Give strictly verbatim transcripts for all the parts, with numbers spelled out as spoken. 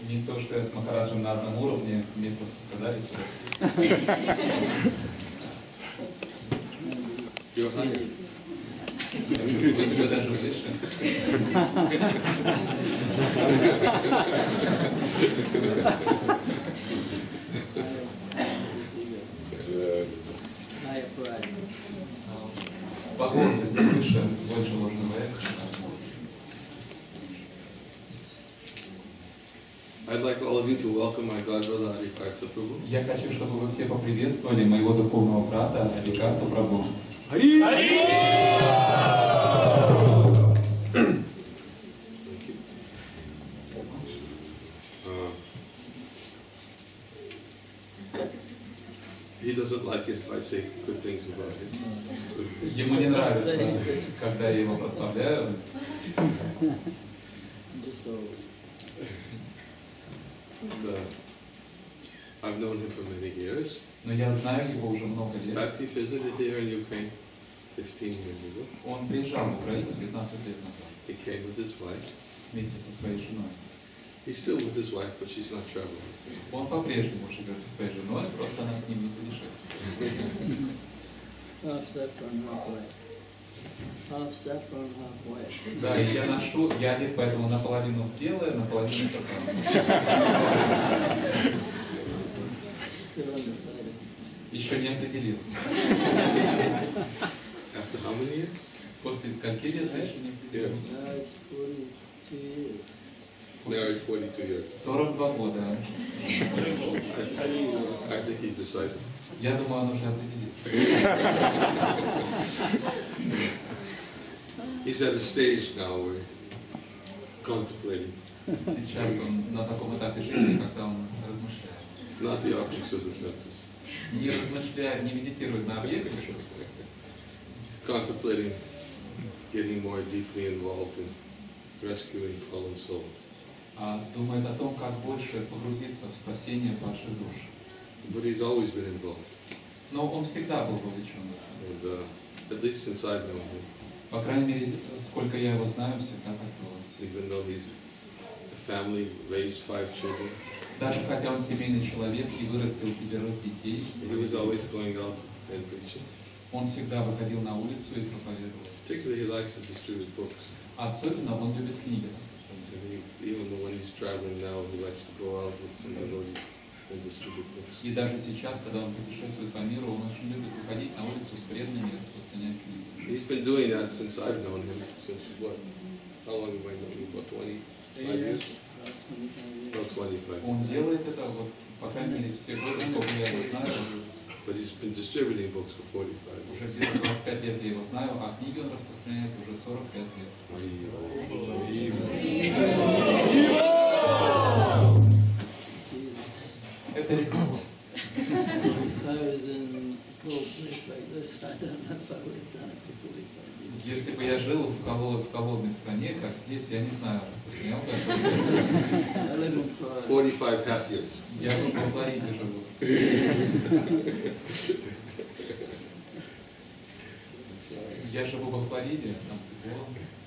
Не то, что я с Махараджем на одном уровне, мне просто сказали сюда сесть. Вы даже выше. Поклонность выше, больше ложного эха. I'd like all of you to welcome my god brother Harikarta Prabhu. Я хочу, чтобы вы все поприветствовали моего духовного брата Харикарту Прабху. Хари! He doesn't like it if I say good things about him. Ему не нравится, когда я его прославляю. But, uh, I've known him for many years. Но я знаю его уже много In лет. fact, he visited here in Ukraine fifteen years ago. Он приезжал в Украину пятнадцать лет назад. He came with his wife. Вместе со своей женой. He's still with his wife, but she's not traveling. Он по-прежнему живет со своей женой, просто она с ним не путешествует. Да, и я ношу, я одет поэтому наполовину в белое, наполовину в черное. Еще не определился. After how many years? После скольки лет я еще не определился? Married forty-two years. сорок два года. I, I think he decided. Я думаю, он уже определился. He's at a stage now where contemplating. Сейчас он на таком этапе жизни, когда он размышляет. Not the objects of the senses. Не размышляет, не медитирует на объекты чувств. Contemplating getting more deeply involved in rescuing fallen souls. А думает о том, как больше погрузиться в спасение падших душ. But he's always been involved. Но он всегда был вовлечен. And uh, at least since I've known him. По крайней мере, сколько я его знаю, всегда так было. Even though he's a family, raised five children. Даже хотя он семейный человек и вырастил пятерых детей. He was always going out and preaching. Он всегда выходил на улицу и проповедовал. Particularly he likes to distribute books. Особенно он любит книги распространять. Even though when he's traveling now, he likes to go out with some devotees and distribute books. И даже сейчас, когда он путешествует по миру, он очень любит выходить на улицу с преданными и распространять книги. He's been doing that since I've known him. Since what? How long have I known him? About twenty-five years? About twenty-five. Он делает это вот, по крайней мере, все годы, сколько я его знаю. But he's been distributing books for forty-five years. Уже где-то двадцать пять лет я его знаю, а книги он распространяет уже сорок пять лет. Это рекорд. Если бы я жил в, холод, в холодной стране, как здесь, я не знаю, распространял бы особенно. forty-five half years. Я тут во Флориде живу. Я живу во Флориде, там тепло.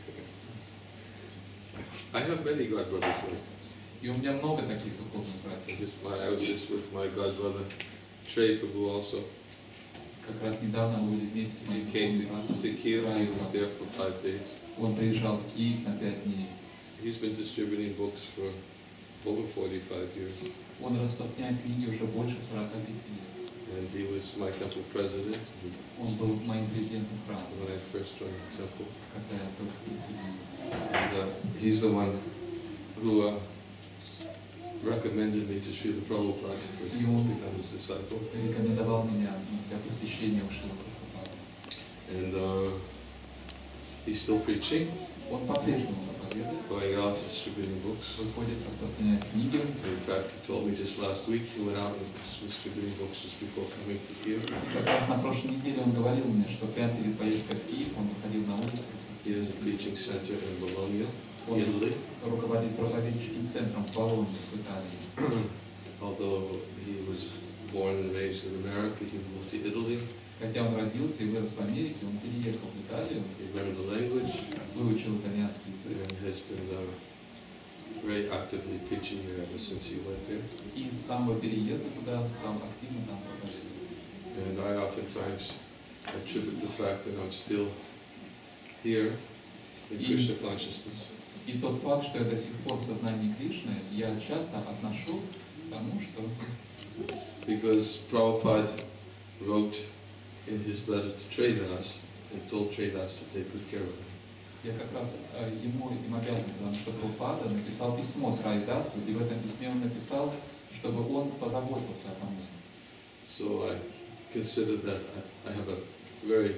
I have many god brothers like this. И у меня много таких духовных братьев. Just my, I was just with my god brother Trey Prabhu also. Как раз недавно мы были вместе с моим He came to, братом. to Kiev. He was there for five days. Он приезжал в Киев на пять дней. He's been distributing books for over forty-five years. Он распространяет книги уже больше сорока пяти лет. And he was my temple president. Он был моим президентом храма, when I first joined the temple. когда я только присоединился. And uh, he's the one who uh, recommended me to Srila Prabhupada first to become his disciple. Рекомендовал меня для посвящения в Шрила Прабхупаду. And uh, he's still preaching. Он по-прежнему проповедует. Going out and distributing books. Выходит распространять книги. In fact, he told me just last week he went out and was distributing books just before coming to Kiev. Как раз на прошлой неделе он говорил мне, что прямо перед поездкой в Киев он выходил на улицу. He has a preaching center in Bologna, Он Italy. руководит проповедническим центром в Болонье, в Италии. Although he was born and raised in America, he moved to Italy. Хотя он родился и вырос в Америке, он переехал в Италию, He learned the language выучил итальянский язык. and has been uh, very actively preaching there ever since he went there. И с самого переезда туда стал активно там проповедовать. And I oftentimes attribute the fact that I'm still here in Krishna consciousness. И тот факт, что я до сих пор в сознании Кришны, я часто отношу к тому, что... Because Prabhupada wrote in his letter to Tredas and told Tredas to take good care of him. Я как раз ему им обязан, потому что Прабхупада написал письмо Трайдасу, и в этом письме он написал, чтобы он позаботился обо мне. So I consider that I have a very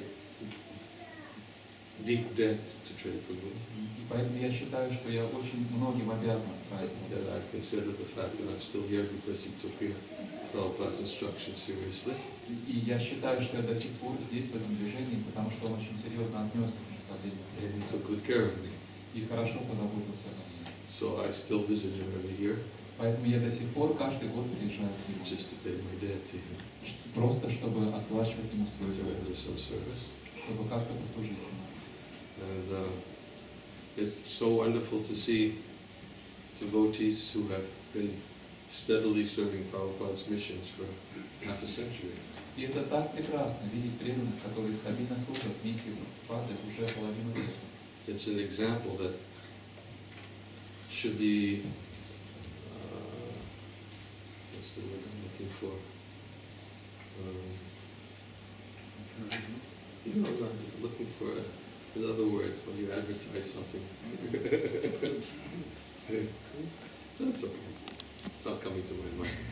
deep debt to Trade Prabhu. И поэтому я считаю, что я очень многим обязан Трайдасу. That I consider the fact that I'm still here because he took here Prabhupada's instructions seriously. И я считаю, что я до сих пор здесь, в этом движении, потому что он очень серьезно отнесся к наставлению. And he took good care of me. И хорошо позаботился обо мне. So I still visit him every year. Поэтому я до сих пор каждый год приезжаю к нему. Just to pay my debt to him. Просто чтобы отплачивать ему свой To долг. render some service. Чтобы как-то послужить ему. And uh, it's so wonderful to see devotees who have been steadily serving Prabhupada's missions for half a century. И это так прекрасно, видеть преданных, которые стабильно служат миссии Прабхупады уже половину века. It's an example that should be, uh, what's the word I'm looking for? Um, you know, I'm not looking for a, another word when you advertise something. That's okay. It's not coming to my mind.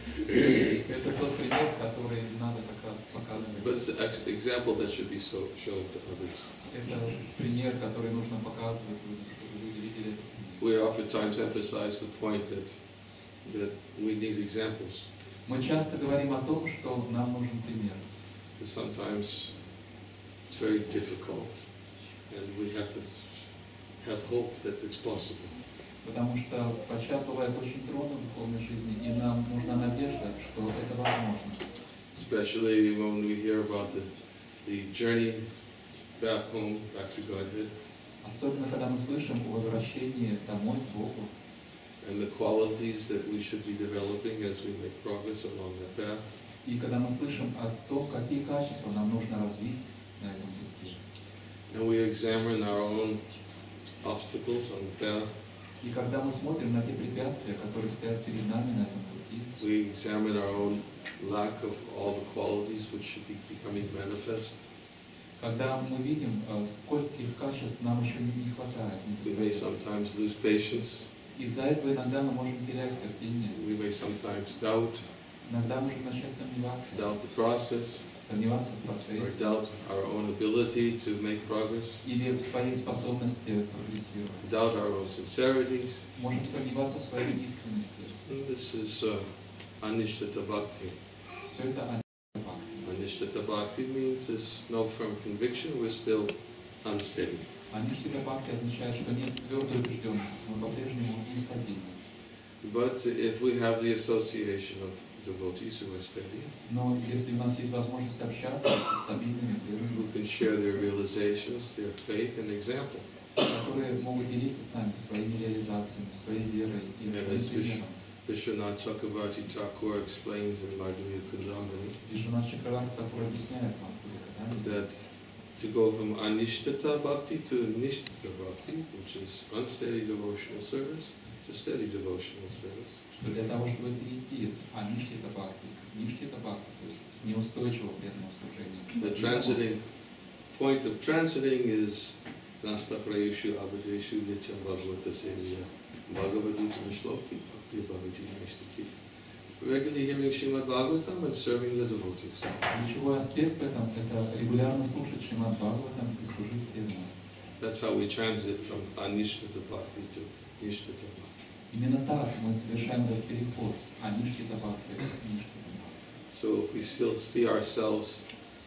Это тот пример, который надо как раз показывать. But it's an example that should be so shown to others. Это пример, который нужно показывать людям, чтобы люди видели. We oftentimes emphasize the point that that we need examples. Мы часто говорим о том, что нам нужен пример. Sometimes it's very difficult, and we have to have hope that it's possible. Потому что подчас бывает очень трудно в духовной жизни, и нам нужна надежда, что это возможно. Especially when we hear about the, the journey back home, back to Godhead. Особенно, когда мы слышим о возвращении домой к Богу. And the qualities that we should be developing as we make progress along that path. И когда мы слышим о том, какие качества нам нужно развить на этом пути. And we examine our own obstacles on the path. И когда мы смотрим на те препятствия, которые стоят перед нами на этом пути, we examine our own lack of all the qualities which should be becoming manifest. Когда мы видим, скольких качеств нам еще не хватает, we may sometimes lose patience. Из-за этого иногда мы можем терять терпение. We may sometimes doubt. Иногда можем начать сомневаться. Doubt the process. Сомневаться в процессе. Or doubt our own ability to make progress. Или в своей способности прогрессировать. Doubt our own sincerity. Можем сомневаться в своей искренности. And this is uh, anishtata bhakti. Все это аништата бхакти. Anishtata bhakti means there's no firm conviction. We're still unsteady. Аништата бхакти означает, что нет твердой убежденности, мы по-прежнему нестабильны. But if we have the association of devotees who are steady, но если у нас есть возможность общаться со стабильными преданными, who can share their realizations, their faith and example, которые могут делиться с нами своими реализациями, своей верой и своим примером. Vishwanath Chakravarti Thakur explains in Madhurya Kundamani Vishwanath Chakravarti Thakur объясняет в Madhurya Kundamani that to go from anishtata bhakti to nishtata bhakti, which is unsteady devotional service, to steady devotional service, что для того, чтобы перейти с аништата бхакти к ништата бхакти, то есть с неустойчивого преданного служения, the transiting point of transiting is nasta prayushu abhadeshu nityam bhagavata seviya bhagavadita shloki bhakti bhagavati nishtati. Regularly hearing Srimad Bhagavatam and serving the devotees. Ключевой аспект в этом – это регулярно слушать Шримад Бхагаватам и служить преданным. That's how we transit from anishtata bhakti to nishtata bhakti. Именно так мы совершаем этот переход с аништата бхакти к ништата бхакти. So if we still see ourselves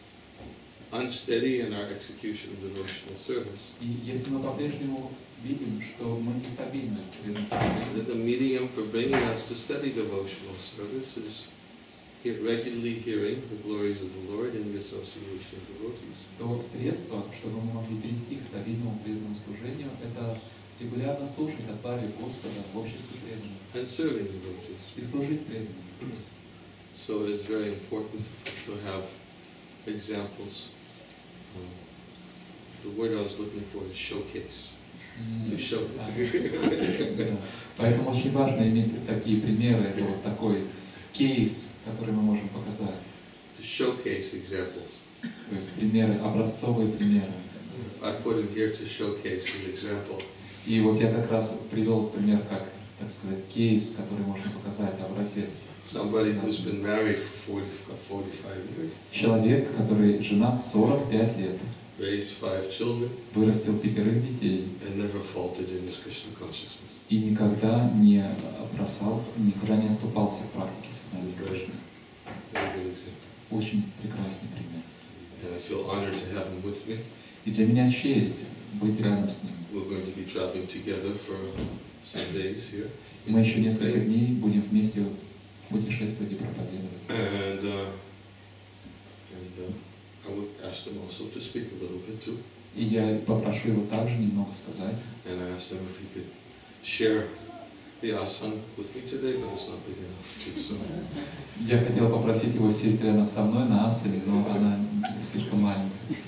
unsteady in our execution of devotional service, И если мы по-прежнему видим, что мы нестабильны в преданном служении, that the medium for bringing us to steady devotional service is hear, regularly hearing the glories of the Lord in the association of devotees. то средство, чтобы мы могли перейти к стабильному преданному служению, это Регулярно слушать о славе Господа в обществе преданных. And serving devotees. И служить преданным. So it's very important to have examples. Um, the word I was looking for is showcase. To show. Да. Поэтому очень важно иметь такие примеры, это вот такой кейс, который мы можем показать. To showcase examples. То есть примеры, образцовые примеры. I put it here to showcase an example. И вот я как раз привел пример, как, так сказать, кейс, который можно показать, образец. Somebody who's been married for forty, forty-five years. Человек, который женат сорок пять лет, Raised five children. Вырастил пятерых детей. And never faltered in his Krishna consciousness. И никогда не бросал, никогда не оступался в практике сознания Кришны. Очень прекрасный пример. And I feel honored to have him with me. И для меня честь быть рядом с ним. We're going to be traveling together for some days here. Мы еще несколько дней будем вместе путешествовать и проповедовать. And, uh, and uh, I would ask them also to speak a little bit too. И я попрошу его также немного сказать. And I asked him if he could share the asana with me today, but it's not big enough too. So. Я хотел попросить его сесть рядом со мной на асане, но она слишком маленькая.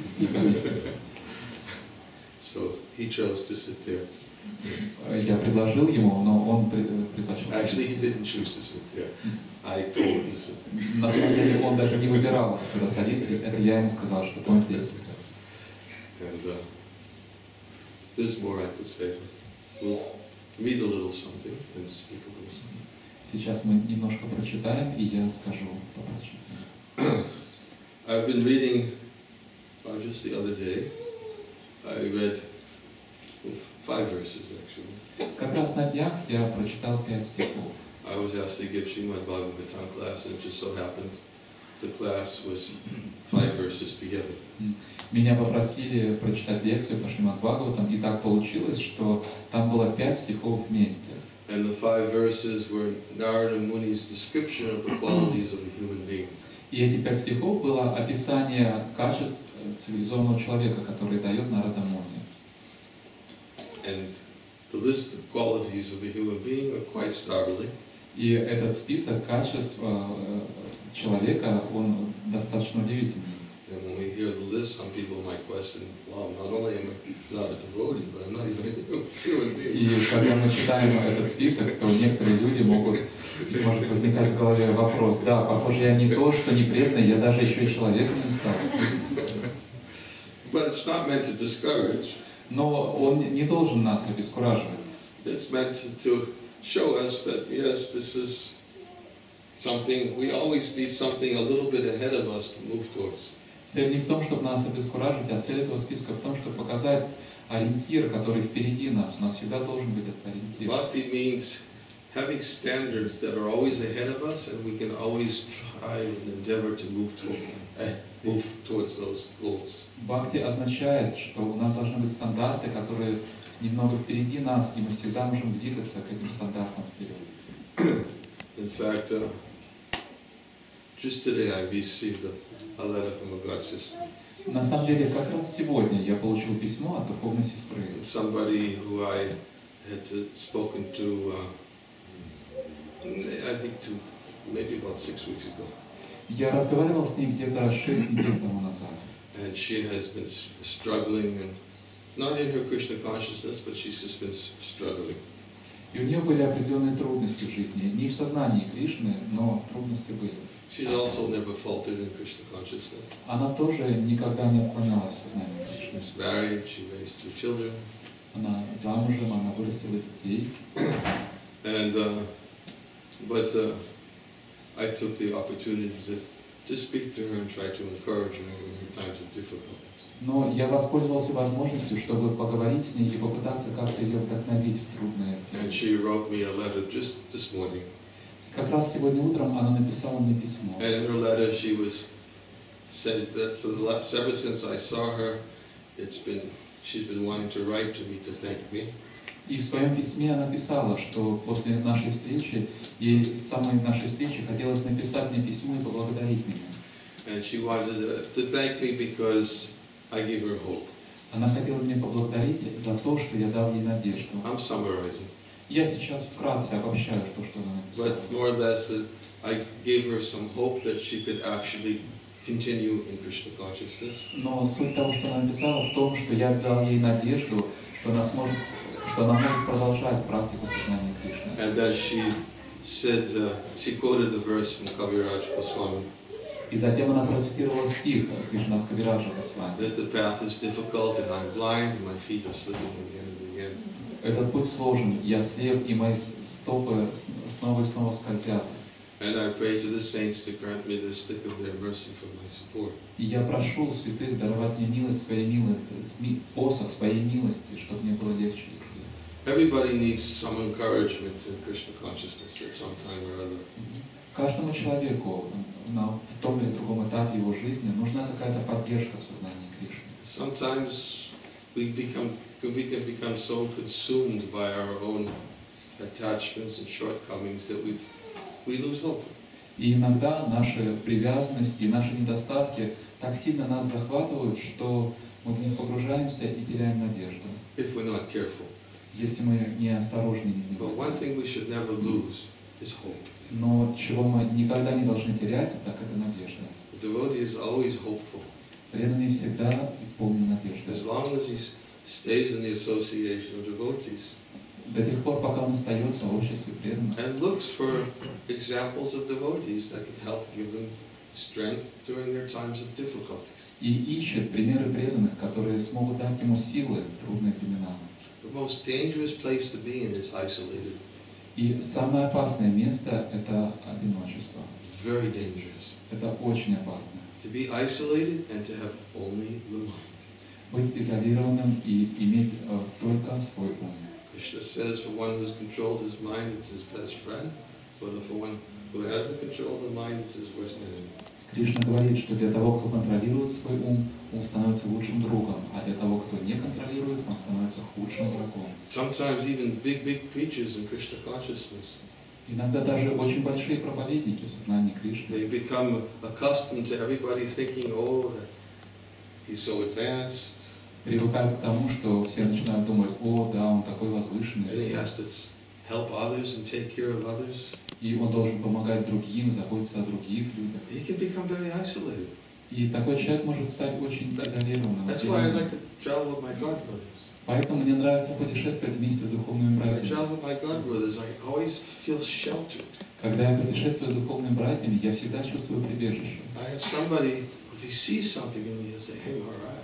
So he chose to sit there. Я предложил ему, но он предпочел. Actually, he didn't choose to sit there. I told him to sit there. На самом деле он даже не выбирал сюда садиться. Это я ему сказал, что он здесь. And uh, there's more I could say. We'll read a little something and speak a little something. Сейчас мы немножко прочитаем, и я скажу по прочитанию. I've been reading, uh, just the other day, I read five verses actually. Как раз на днях я прочитал пять стихов. I was asked to give Srimad Bhagavatam class, and it just so happened the class was five verses together. Меня попросили прочитать лекцию по Шримад Бхагаватам, и так получилось, что там было пять стихов вместе. And the five verses were Narada Muni's description of the qualities of a human being. И эти пять стихов было описание качеств цивилизованного человека, который дает Нарада Муни. And the list of qualities of a human being are quite startling. И этот список качеств человека, он достаточно удивительный. And when we hear the list, some people might question, wow, not only am I not a devotee, but I'm not even a human being. И когда мы читаем этот список, то некоторые люди могут, может возникать в голове вопрос, да, похоже, я не то, что не преданный, я даже еще и человеком не стал. But it's not meant to discourage. Но он не должен нас обескураживать. It's meant to show us that, yes, this is something, we always need something a little bit ahead of us to move towards. Цель не в том, чтобы нас обескураживать, а цель этого списка в том, чтобы показать ориентир, который впереди нас. У нас всегда должен быть этот ориентир. Bhakti means having standards that are always ahead of us, and we can always try and endeavor to move toward, uh, move towards those goals. Бхакти означает, что у нас должны быть стандарты, которые немного впереди нас, и мы всегда можем двигаться к этим стандартам вперед. In fact, uh, just today I received a, a letter from a god sister. На самом деле, как раз сегодня я получил письмо от духовной сестры. Somebody who I had to, spoken to, uh, I think to maybe about six weeks ago. Я разговаривал с ней где-то шесть недель тому назад. And she has been struggling, and not in her Krishna consciousness, but she's just been struggling. И у нее были определенные трудности в жизни, не в сознании Кришны, но трудности были. She's also never faltered in Krishna consciousness. Она тоже никогда не отклонялась в сознании Кришны. She's married, she raised two children. Она замужем, она вырастила детей. And uh, but uh, I took the opportunity to to speak to her and try to encourage her in her times of difficulties. Но я воспользовался возможностью, чтобы поговорить с ней и попытаться как-то ее вдохновить в трудные. And she wrote me a letter just this morning. Как раз сегодня утром она написала мне письмо. And in her letter, she was said that for the last ever since I saw her, it's been she's been wanting to write to me to thank me. И в своем письме она писала, что после нашей встречи, ей с самой нашей встречи хотелось написать мне письмо и поблагодарить меня. And she wanted to thank me because I gave her hope. Она хотела меня поблагодарить за то, что я дал ей надежду. I'm summarizing. Я сейчас вкратце обобщаю то, что она написала. But more or less, uh, I gave her some hope that she could actually continue in Krishna consciousness. Но суть того, что она написала, в том, что я дал ей надежду, что она сможет, что она может продолжать практику сознания Кришны. And then she said, uh, she quoted the verse from Kaviraj Goswami. И затем она процитировала стих Кришнадас Кавираджа Госвами. That the path is difficult and I'm blind and my feet are slipping again and again. Этот путь сложен, я слеп, и мои стопы снова и снова скользят. And I pray to the saints to grant me the stick of their mercy for my support. И я прошу святых даровать мне милость своей милости, посох своей милости, чтобы мне было легче идти. Everybody needs some encouragement in Krishna consciousness at some time or other. Каждому человеку на в том или другом этапе его жизни нужна какая-то поддержка в сознании Кришны. Sometimes we become we can become so consumed by our own attachments and shortcomings that we we lose hope. И иногда наши привязанности и наши недостатки так сильно нас захватывают, что мы в них погружаемся и теряем надежду. If we're not careful. Если мы не осторожны, не But one thing we should never lose is hope. Но чего мы никогда не должны терять, так это надежда. The devotee is always hopeful. Преданный всегда исполнен надежды. As long as he stays in the association of devotees. До тех пор, пока он остается в обществе преданных. And looks for examples of devotees that can help give them strength during their times of difficulties. И ищет примеры преданных, которые смогут дать ему силы в трудные времена. The most dangerous place to be in is isolated. И самое опасное место – это одиночество. Very dangerous. Это очень опасно. To be isolated and to have only the mind. Быть изолированным и иметь uh, только свой ум. Krishna says for one who's controlled his mind, it's his best friend. But for one who hasn't controlled the mind, it's his worst enemy. Кришна говорит, что для того, кто контролирует свой ум, он становится лучшим другом, а для того, кто не контролирует, он становится худшим врагом. Sometimes even big, big preachers in Krishna consciousness. Иногда даже очень большие проповедники в сознании Кришны. They become accustomed to everybody thinking, oh, that he's so advanced. Привыкают к тому, что все начинают думать, о, да, он такой возвышенный. And he has to help others and take care of others. И он должен помогать другим, заботиться о других людях. He can become very isolated. И такой человек может стать очень изолированным. That's why I like to travel with my God brothers. Поэтому мне нравится путешествовать вместе с духовными When I братьями. travel with my God brothers, I always feel sheltered. Когда я путешествую с духовными братьями, я всегда чувствую прибежище. I have somebody, if he sees something in me, he'll say, hey, Maharaj.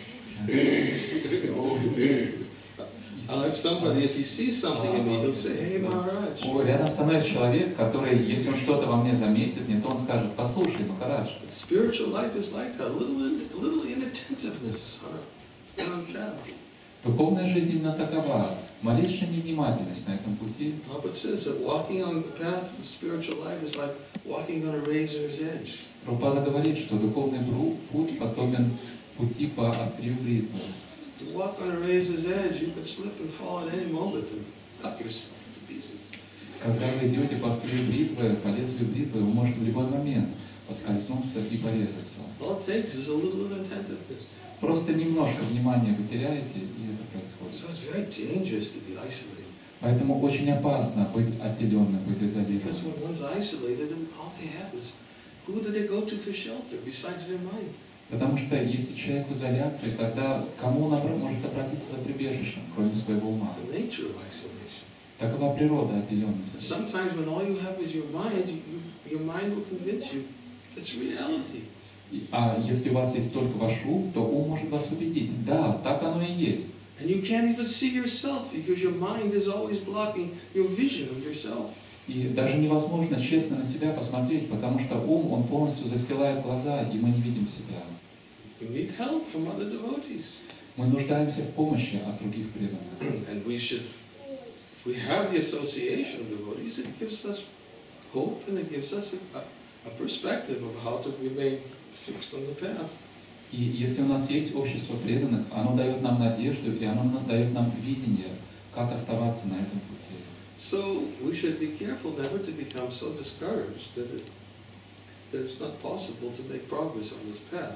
I have somebody, if he sees something in me, he'll say, hey, Maharaj. О, рядом со мной человек, который, если он что-то во мне заметит, не то он скажет, послушай, Махарадж. Spiritual life is like that, a little, a little inattentiveness on path. Духовная жизнь именно такова. Малейшая невнимательность на этом пути. Prabhupada says that walking on the path of spiritual life is like walking on a razor's edge. Прабхупада говорит, что духовный путь подобен пути по острию бритвы. You walk on a razor's edge, you could slip and fall at any moment and cut yourself to pieces. Когда вы идете по острию бритвы, по лезвию бритвы, вы можете в любой момент подскользнуться и порезаться. All it takes is a little inattentiveness. Просто немножко внимания вы теряете, и это происходит. So it's very dangerous to be isolated. Поэтому очень опасно быть отделенным, быть Because изолированным. when one's isolated, and all they have is, who do they go to for shelter besides their mind? Потому что если человек в изоляции, тогда кому он обра- может обратиться за прибежищем, кроме своего ума? It's the nature of isolation. Такова природа And отделенности. sometimes when all you have is your mind, you, you, your mind will convince you it's reality. И- А если у вас есть только ваш ум, то ум может вас убедить. Да, так оно и есть. And you can't even see yourself because your mind is always blocking your vision of yourself. И даже невозможно честно на себя посмотреть, потому что ум, он полностью застилает глаза, и мы не видим себя. We need help from other devotees. Мы нуждаемся в помощи от других преданных. And we should, if we have the association of devotees, it gives us hope and it gives us a, a perspective of how to remain fixed on the path. И если у нас есть общество преданных, оно дает нам надежду, и оно на- дает нам видение, как оставаться на этом пути. So we should be careful never to become so discouraged that, it, that it's not possible to make progress on this path.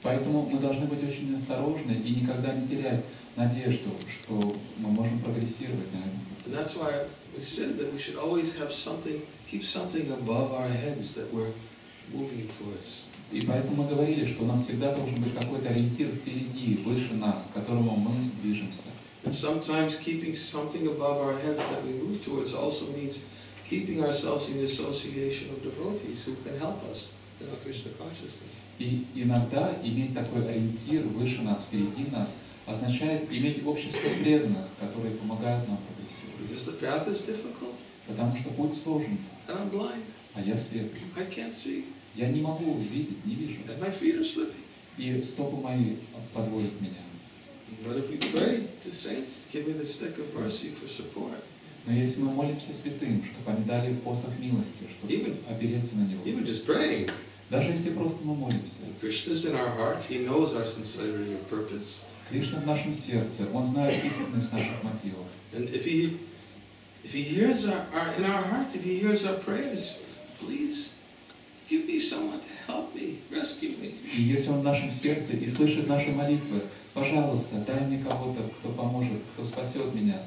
Поэтому мы должны быть очень осторожны и никогда не терять надежду, что мы можем прогрессировать на этом. And that's why we said that we should always have something, keep something above our heads that we're moving towards. И поэтому мы говорили, что у нас всегда должен быть какой-то ориентир впереди, выше нас, к которому мы движемся. And sometimes keeping something above our heads that we move towards also means keeping ourselves in the association of devotees who can help us in our Krishna consciousness. И иногда иметь такой ориентир выше нас, впереди нас, означает иметь общество преданных, которые помогают нам прогрессировать. Because the path is difficult, Потому что путь сложен, and I'm blind. а я слепый. I can't see, Я не могу видеть, не вижу. and my feet are slipping. И стопы мои подводят меня. But if we pray to saints, give me the stick of mercy for support. Но если мы молимся святым, чтобы они дали посох милости, чтобы Even- опереться на него, Even just praying, даже если просто мы молимся, Krishna's in our heart. He knows our sincerity of purpose. Кришна в нашем сердце, Он знает искренность наших мотивов. And if he, if he hears our, our, in our heart, if he hears our prayers, please give me someone to help me, rescue me. И если Он в нашем сердце и слышит наши молитвы, пожалуйста, дай мне кого-то, кто поможет, кто спасет меня.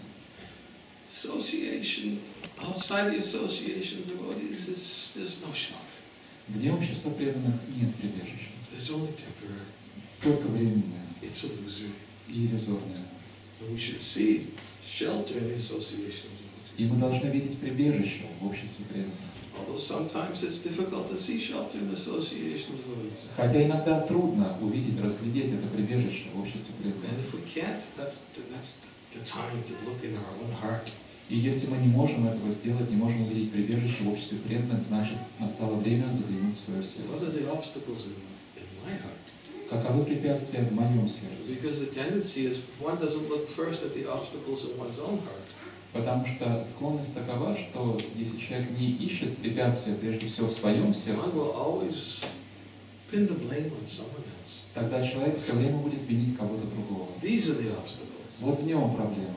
Association, outside the association of devotees, is there's no shelter. Вне общества преданных нет прибежища, It's only temporary. только временное It's illusory. и иллюзорное. And we should see shelter in the association of И devotees. мы должны видеть прибежище в обществе преданных. Although sometimes it's difficult to see shelter in the association of devotees. Хотя иногда трудно увидеть, разглядеть это прибежище в обществе преданных. And if we can't, that's that's the time to look in our own heart. И если мы не можем этого сделать, не можем увидеть прибежище в обществе преданных, значит, настало время заглянуть в свое What сердце. are the obstacles in, in my heart? Каковы препятствия в моем сердце? Because the tendency is one doesn't look first at the obstacles in one's own heart. Потому что склонность такова, что если человек не ищет препятствия прежде всего в своем One сердце, will always pin the blame on someone else. тогда человек все время будет винить кого-то другого. These are the obstacles. Вот в нем проблема.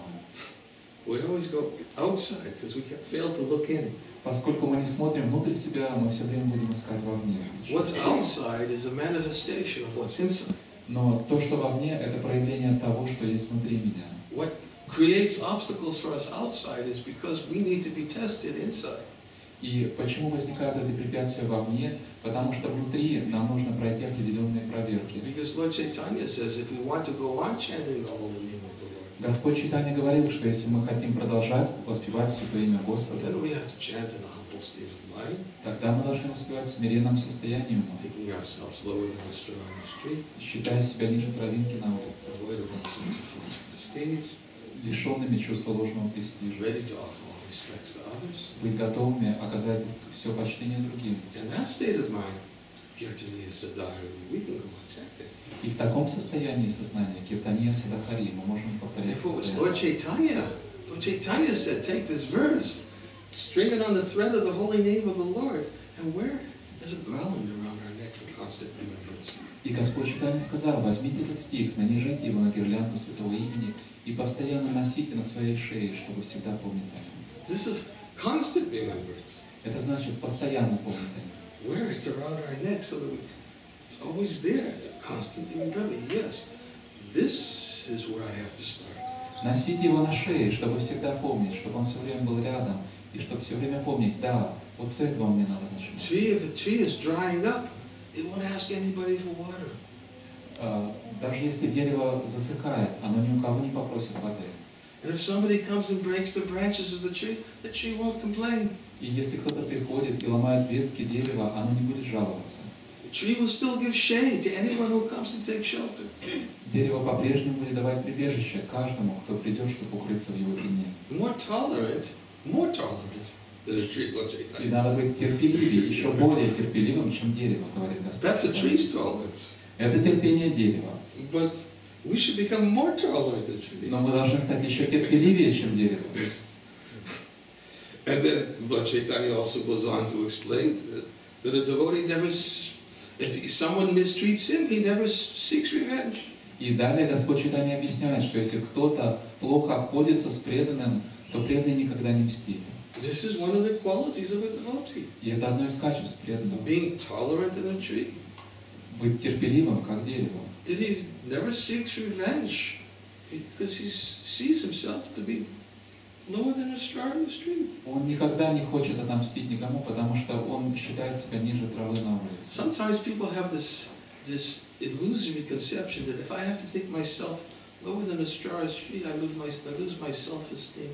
We always go outside because we fail to look in. Поскольку мы не смотрим внутрь себя, мы все время будем искать вовне. What's outside is a manifestation of what's inside. Но то, что вовне, это проявление того, что есть внутри меня. What creates obstacles for us outside is because we need to be tested inside. И почему возникают эти препятствия вовне? Потому что внутри нам нужно пройти определенные проверки. Because Lord Chaitanya says if we want to go on chanting the holy name of the Lord, Господь Чайтанья говорил, что если мы хотим продолжать воспевать святое имя Господа, then we have to chant in a humble state of mind, тогда мы должны воспевать в смиренном состоянии ума, taking ourselves lower than a straw on the street, считая себя ниже травинки на улице, avoid of a sense of false prestige, лишенными чувства ложного престижа, ready to offer all respects to others. быть готовыми оказать все почтение другим. In that state of mind, Kirtaniya Sadhari, we can go on chanting. И в таком состоянии сознания, киртания садахари, мы можем повторять Therefore, it's постоянно. Lord Chaitanya. Lord Chaitanya said, take this verse, string it on the thread of the holy name of the Lord, and wear it as a garland around our neck for constant remembrance. И Господь Чайтанья сказал, возьмите этот стих, нанижите его на гирлянду святого имени и постоянно носите на своей шее, чтобы всегда помнить о нем. This is constant remembrance. Это значит постоянно помнить о нем. Wear it around our neck so that we, it's always there to constantly remember. Yes, this is where I have to start. Носите его на шее, чтобы всегда помнить, чтобы он все время был рядом, и чтобы все время помнить, да, вот с этого мне надо начинать. Tree, if a tree is drying up, it won't ask anybody for water. А, Даже если дерево засыхает, оно ни у кого не попросит воды. And if somebody comes and breaks the branches of the tree, the tree won't complain. И если кто-то приходит и ломает ветки дерева, оно не будет жаловаться. The tree will still give shade to anyone who comes and takes shelter. Дерево по-прежнему будет давать прибежище каждому, кто придет, чтобы укрыться в его тени. More tolerant, more tolerant than a tree, Lord И Chaitanya надо says. быть терпеливее, еще более терпеливым, чем дерево, говорит Господь. That's a tree's tolerance. Это терпение дерева. But we should become more tolerant than a tree. Но мы должны стать еще терпеливее, чем дерево. And then Lord Chaitanya also goes on to explain that, that a devotee never, s- if he- someone mistreats him, he never s- seeks revenge. И далее Господь Чайтанья объясняет, что если кто-то плохо обходится с преданным, то преданный никогда не мстит. This is one of the qualities of a devotee. И это одно из качеств преданного. Being tolerant in a tree. быть терпеливым, как дерево. That he never seeks revenge because he sees himself to be lower than a star in the street. Он никогда не хочет отомстить никому, потому что он считает себя ниже травы на улице. Sometimes people have this this illusory conception that if I have to think myself lower than a star in the street, I lose my I lose my self-esteem.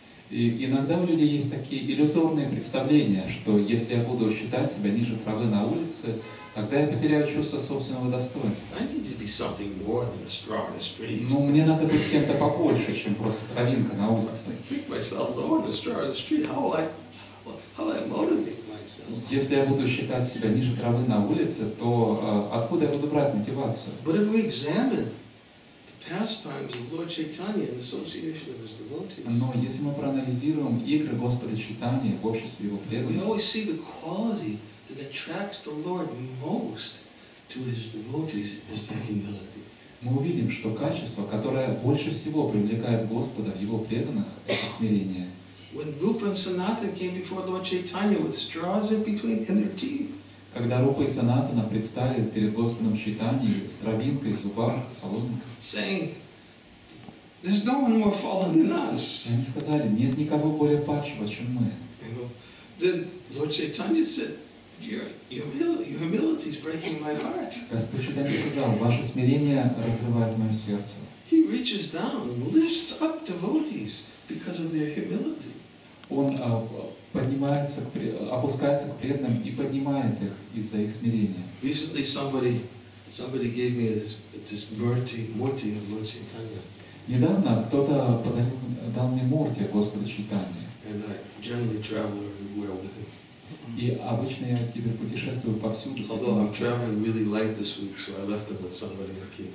И иногда у людей есть такие иллюзорные представления, что если я буду считать себя ниже травы на улице, тогда я потеряю чувство собственного достоинства. I need to be something more than a star in the street. Ну, мне надо быть кем-то побольше, чем просто травинка на улице. I think myself lower than a star in the street. How will I how will I motivate myself? Если я буду считать себя ниже травы на улице, то э, откуда я буду брать мотивацию? But if we examine pastimes of Lord Chaitanya in association of his devotees, Но если мы проанализируем игры Господа Чайтаньи в обществе Его we преданных, always see the quality that attracts the Lord most to his devotees is their humility. мы увидим, что качество, которое больше всего привлекает Господа в Его преданных, это смирение. When Rupa and Sanatan came before Lord Chaitanya with straws in between in their teeth, Когда Рупа и Санатана предстали перед Господом Чайтаньей с травинкой в зубах, соломинкой, saying, "There's no one more fallen than us." и они сказали, нет никого более падшего, чем мы. You know, then Lord Chaitanya said, "Your your humility, your humility is breaking my heart." Господь Чайтанья сказал, ваше смирение разрывает мое сердце. He reaches down and lifts up devotees because of their humility. Он а, поднимается, к пре- опускается к преданным и поднимает их из-за их смирения. Recently, somebody somebody gave me this this murti murti of Lord Chaitanya, Недавно кто-то подарил, дал мне мурти Господа Чайтаньи. and I generally travel everywhere with him. И обычно я теперь путешествую повсюду с Although I'm этим. traveling really light this week, so I left him with somebody in Kiev.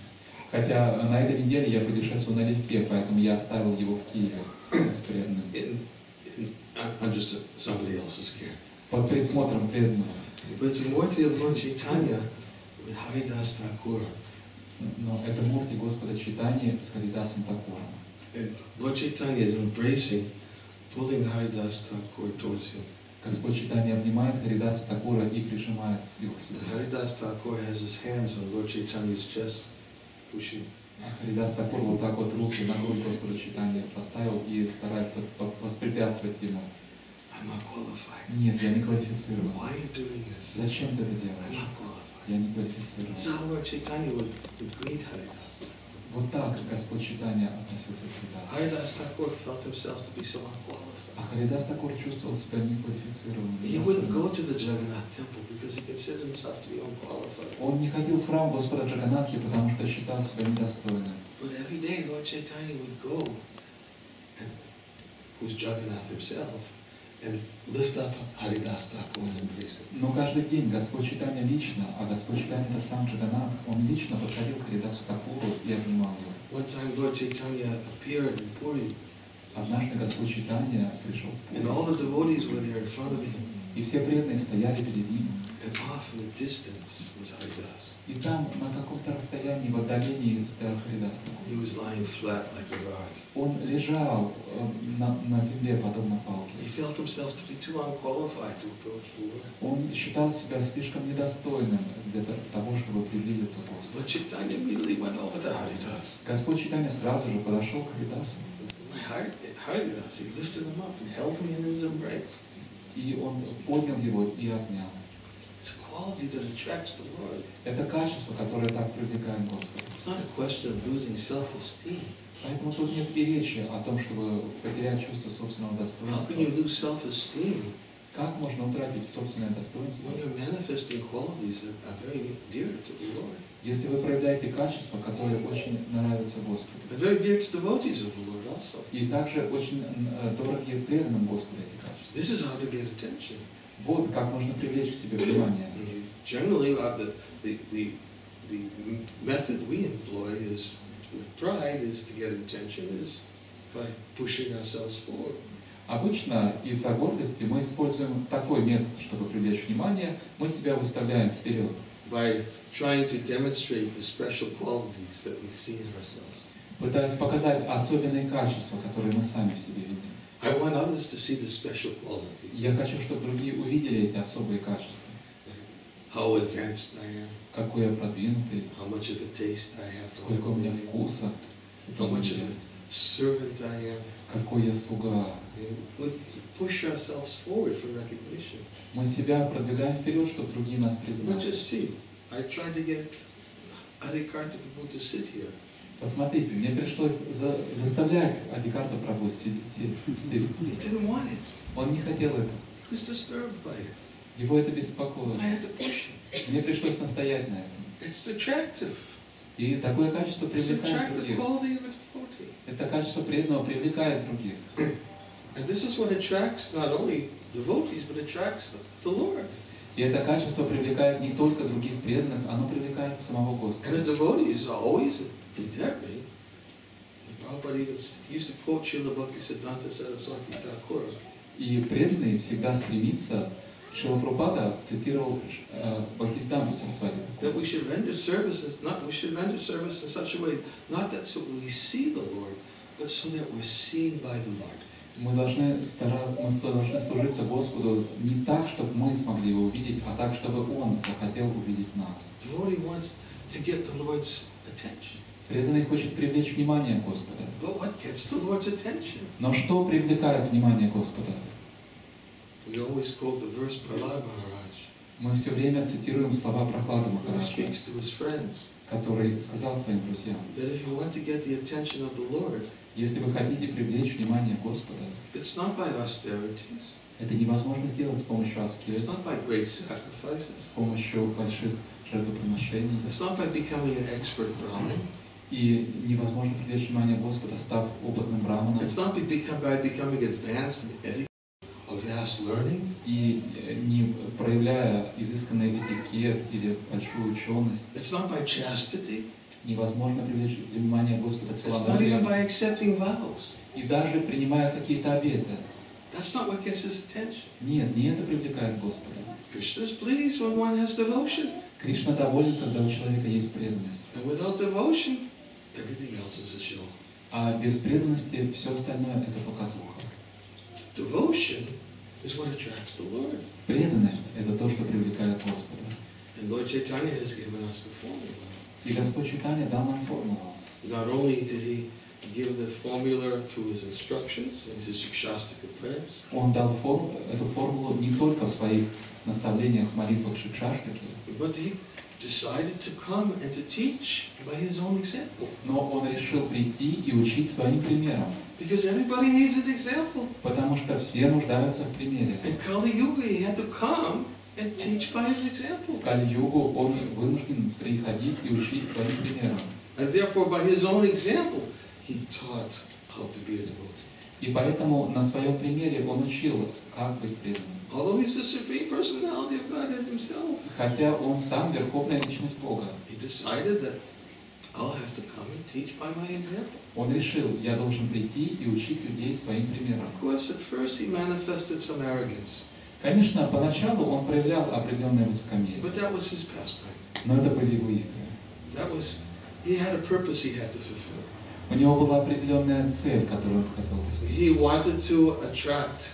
Хотя на этой неделе я путешествую налегке, поэтому я оставил его в Киеве с преданным. In, in, under somebody else's care. Под присмотром преданного. But it's a murti of Lord Chaitanya with Haridas Thakur. Но это мурти Господа Чайтаньи с Харидасом Такуром. And Lord Chaitanya is embracing, pulling Haridas Thakur towards him. Господь Чайтанья обнимает Харидаса Такура и прижимает его к себе. Haridas Thakur has his hands on Lord Chaitanya's chest, pushing. А Харидас Такур вот так вот руки на грудь Господа Чайтаньи поставил и старается воспрепятствовать ему. I'm not qualified. Нет, я не квалифицирован. Why are you doing this? Зачем ты это I'm делаешь? not qualified. Я не квалифицирован. That's how Lord Chaitanya would, would greet Haridas. Вот так Господь Чайтанья относился к Харидасу. Haridas Thakur felt himself to be so unqualified. А Харидас Такур чувствовал себя неквалифицированным. He wouldn't go to the Jagannath temple because he considered himself to be unqualified. Он не ходил в храм Господа Джаганатхи, потому что считал себя недостойным. But every day Lord Chaitanya would go, and, who's Jagannath himself, and lift up Haridas Thakur and embrace him. Но каждый день Господь Чайтанья лично, а Господь Чайтанья это сам Джаганатх, он лично подходил к Харидасу Такуру и обнимал его. One time Lord Chaitanya appeared in Puri, Однажды Господь Чайтанья пришел в and Пури, all the devotees were there in front of him, и все преданные стояли перед ним. and off in the distance was Haridas. И там, на каком-то расстоянии, в отдалении, стоял Харидас Такур. He was lying flat like a rod. Он лежал э, на, на земле, подобно палке. He felt himself to be too unqualified to approach the Lord. Он считал себя слишком недостойным для того, чтобы приблизиться к Господу. But Chaitanya immediately went over to Haridas. Господь Чайтанья сразу же подошел к Харидасу. Haridas, he lifted him up and held him in his embrace. И он поднял его и обнял. It's a quality that attracts the Lord. Это качество, которое так привлекает Господа. It's not a question of losing self-esteem. Поэтому тут нет и речи о том, чтобы потерять чувство собственного How достоинства. can you lose self-esteem Как можно утратить собственное достоинство, when you're manifesting qualities that are very dear to the Lord? если вы проявляете качества, которые очень нравятся Господу? They're very dear to devotees of the Lord also. И также очень э, дорогие преданным Господу эти качества. This is how to get attention. Вот как можно привлечь к себе внимание. Generally, uh, the, the, the, the method we employ is, with pride, is to get attention, is by pushing ourselves forward. Обычно из-за гордости мы используем такой метод, чтобы привлечь внимание, мы себя выставляем вперед. By trying to demonstrate the special qualities that we see in ourselves. Пытаясь показать особенные качества, которые мы сами в себе видим. I want others to see the special quality. Я хочу, чтобы другие увидели эти особые качества. how advanced I am, какой я продвинутый, how much of a taste I have, сколько у меня вкуса, how much of a servant I am. какой я слуга. We push ourselves forward for recognition. Мы себя продвигаем вперед, чтобы другие нас Not признали. just see. I tried to get Adikarta Prabhu to sit here. Посмотрите, мне пришлось за, заставлять Адикарта Прабху сесть. He didn't want it. Он не хотел этого. He was disturbed by it. Его это беспокоило. I had to push him. Мне пришлось настоять на этом. It's attractive. И такое качество It's привлекает attractive других. quality of a devotee. Это качество преданного привлекает других. And this is what attracts not only devotees, but attracts the Lord. И это качество привлекает не только других преданных, оно привлекает самого And the Господа. devotees are always endeavoring. And Prabhupada even used to quote Srila Bhaktisiddhanta Saraswati Thakur. И преданный всегда стремится, Шрила Прабхупада цитировал э, Бхактисиддханту Сарасвати, That we should render service, not we should render service in such a way, not that so we see the Lord, but so that we're seen by the Lord. мы должны, стара... мы должны служиться Господу не так, чтобы мы смогли его увидеть, а так, чтобы Он захотел увидеть нас. Devotee wants to get the Lord's attention. Преданный хочет привлечь внимание Господа. But what gets the Lord's attention? Но что привлекает внимание Господа? We always quote the verse Prahlad Maharaj, Мы все время цитируем слова Прохлады who Махараджа, speaks to his friends, который сказал своим друзьям: that if you want to get the attention of the Lord, если вы хотите привлечь внимание Господа, it's not by austerities, это невозможно сделать с помощью it's аскез, not by great sacrifices, с помощью больших жертвоприношений, it's not by becoming an expert Brahmin, и невозможно привлечь внимание Господа, став опытным браманом, it's not by become- by becoming advanced in etiquette or vast learning, и не проявляя изысканный этикет или большую ученость. it's not by chastity, Невозможно привлечь внимание Господа it's not even целомудрием. by accepting vows. И даже принимая какие-то обеты. That's not what gets his attention. Нет, не это привлекает Господа. Krishna's pleased when one has devotion, Кришна доволен, когда у человека есть преданность. and without devotion, everything else is a show. А без преданности все остальное это показуха. Devotion is what attracts the Lord. Преданность это то, что привлекает Господа. And Lord Chaitanya has given us the formula. И Господь Чайтанья дал нам формулу. Not only did he give the formula through his instructions and his Shikshastika prayers, Он дал форм- эту формулу не только в своих наставлениях, молитвах Шикшаштаки, but he decided to come and to teach by his own example. но Он решил прийти и учить своим примером. Because everybody needs an example. Потому что все нуждаются в примере. In Kali Yuga, he had to come and teach by his example. В Кали-югу Он вынужден приходить и учить своим примером. And therefore, by his own example, he taught how to be a devotee. И поэтому на своем примере Он учил, как быть преданным. Although he's the supreme personality of Godhead himself, Хотя Он сам Верховная Личность Бога. he decided that I'll have to come and teach by my example. Он решил, я должен прийти и учить людей своим примером. Of course, at first he manifested some arrogance, Конечно, поначалу Он проявлял определенное высокомерие, but that was his pastime. но это были его игры. That was, he had a purpose he had to fulfill. У него была определенная цель, которую Он хотел достичь. He wanted to attract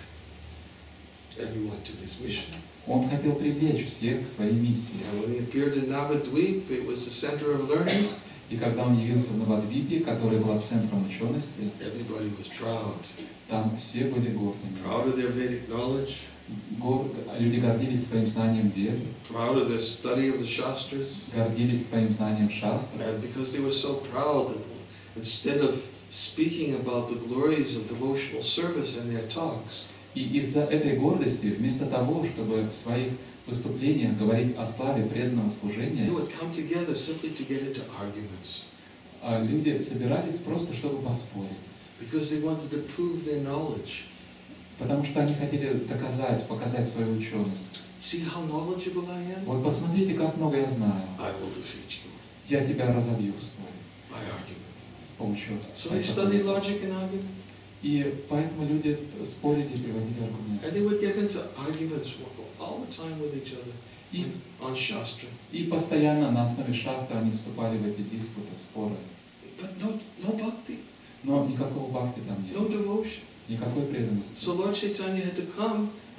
everyone to his mission. Он хотел привлечь всех к своей миссии. And when he appeared in Navadvip, it was the center of learning. И когда Он явился в Навадвипе, которая была центром учености, Everybody was proud. там все были гордыми. Proud of their Vedic knowledge, Гор- Люди гордились своим знанием веры, proud of their study of the Shastras. гордились своим знанием шастр. And because they were so proud that instead of speaking about the glories of devotional service in their talks, И из-за этой гордости, вместо того, чтобы в своих выступлениях говорить о славе преданного служения, they would come together simply to get into arguments. а, люди собирались просто, чтобы поспорить. Because they wanted to prove their knowledge. Потому что они хотели доказать, показать свою ученость. See how knowledgeable I am? Вот посмотрите, как много я знаю. I will defeat you Я тебя разобью в споре by argument. с помощью... So they studied logic and argument. И поэтому люди спорили и приводили аргументы. And they would get into arguments all the time with each other И, on Shastra. и постоянно на основе шастра они вступали в эти диспуты, споры. But no, no bhakti, Но никакого бхакти там нет, no devotion. никакой преданности. So Lord Chaitanya had to come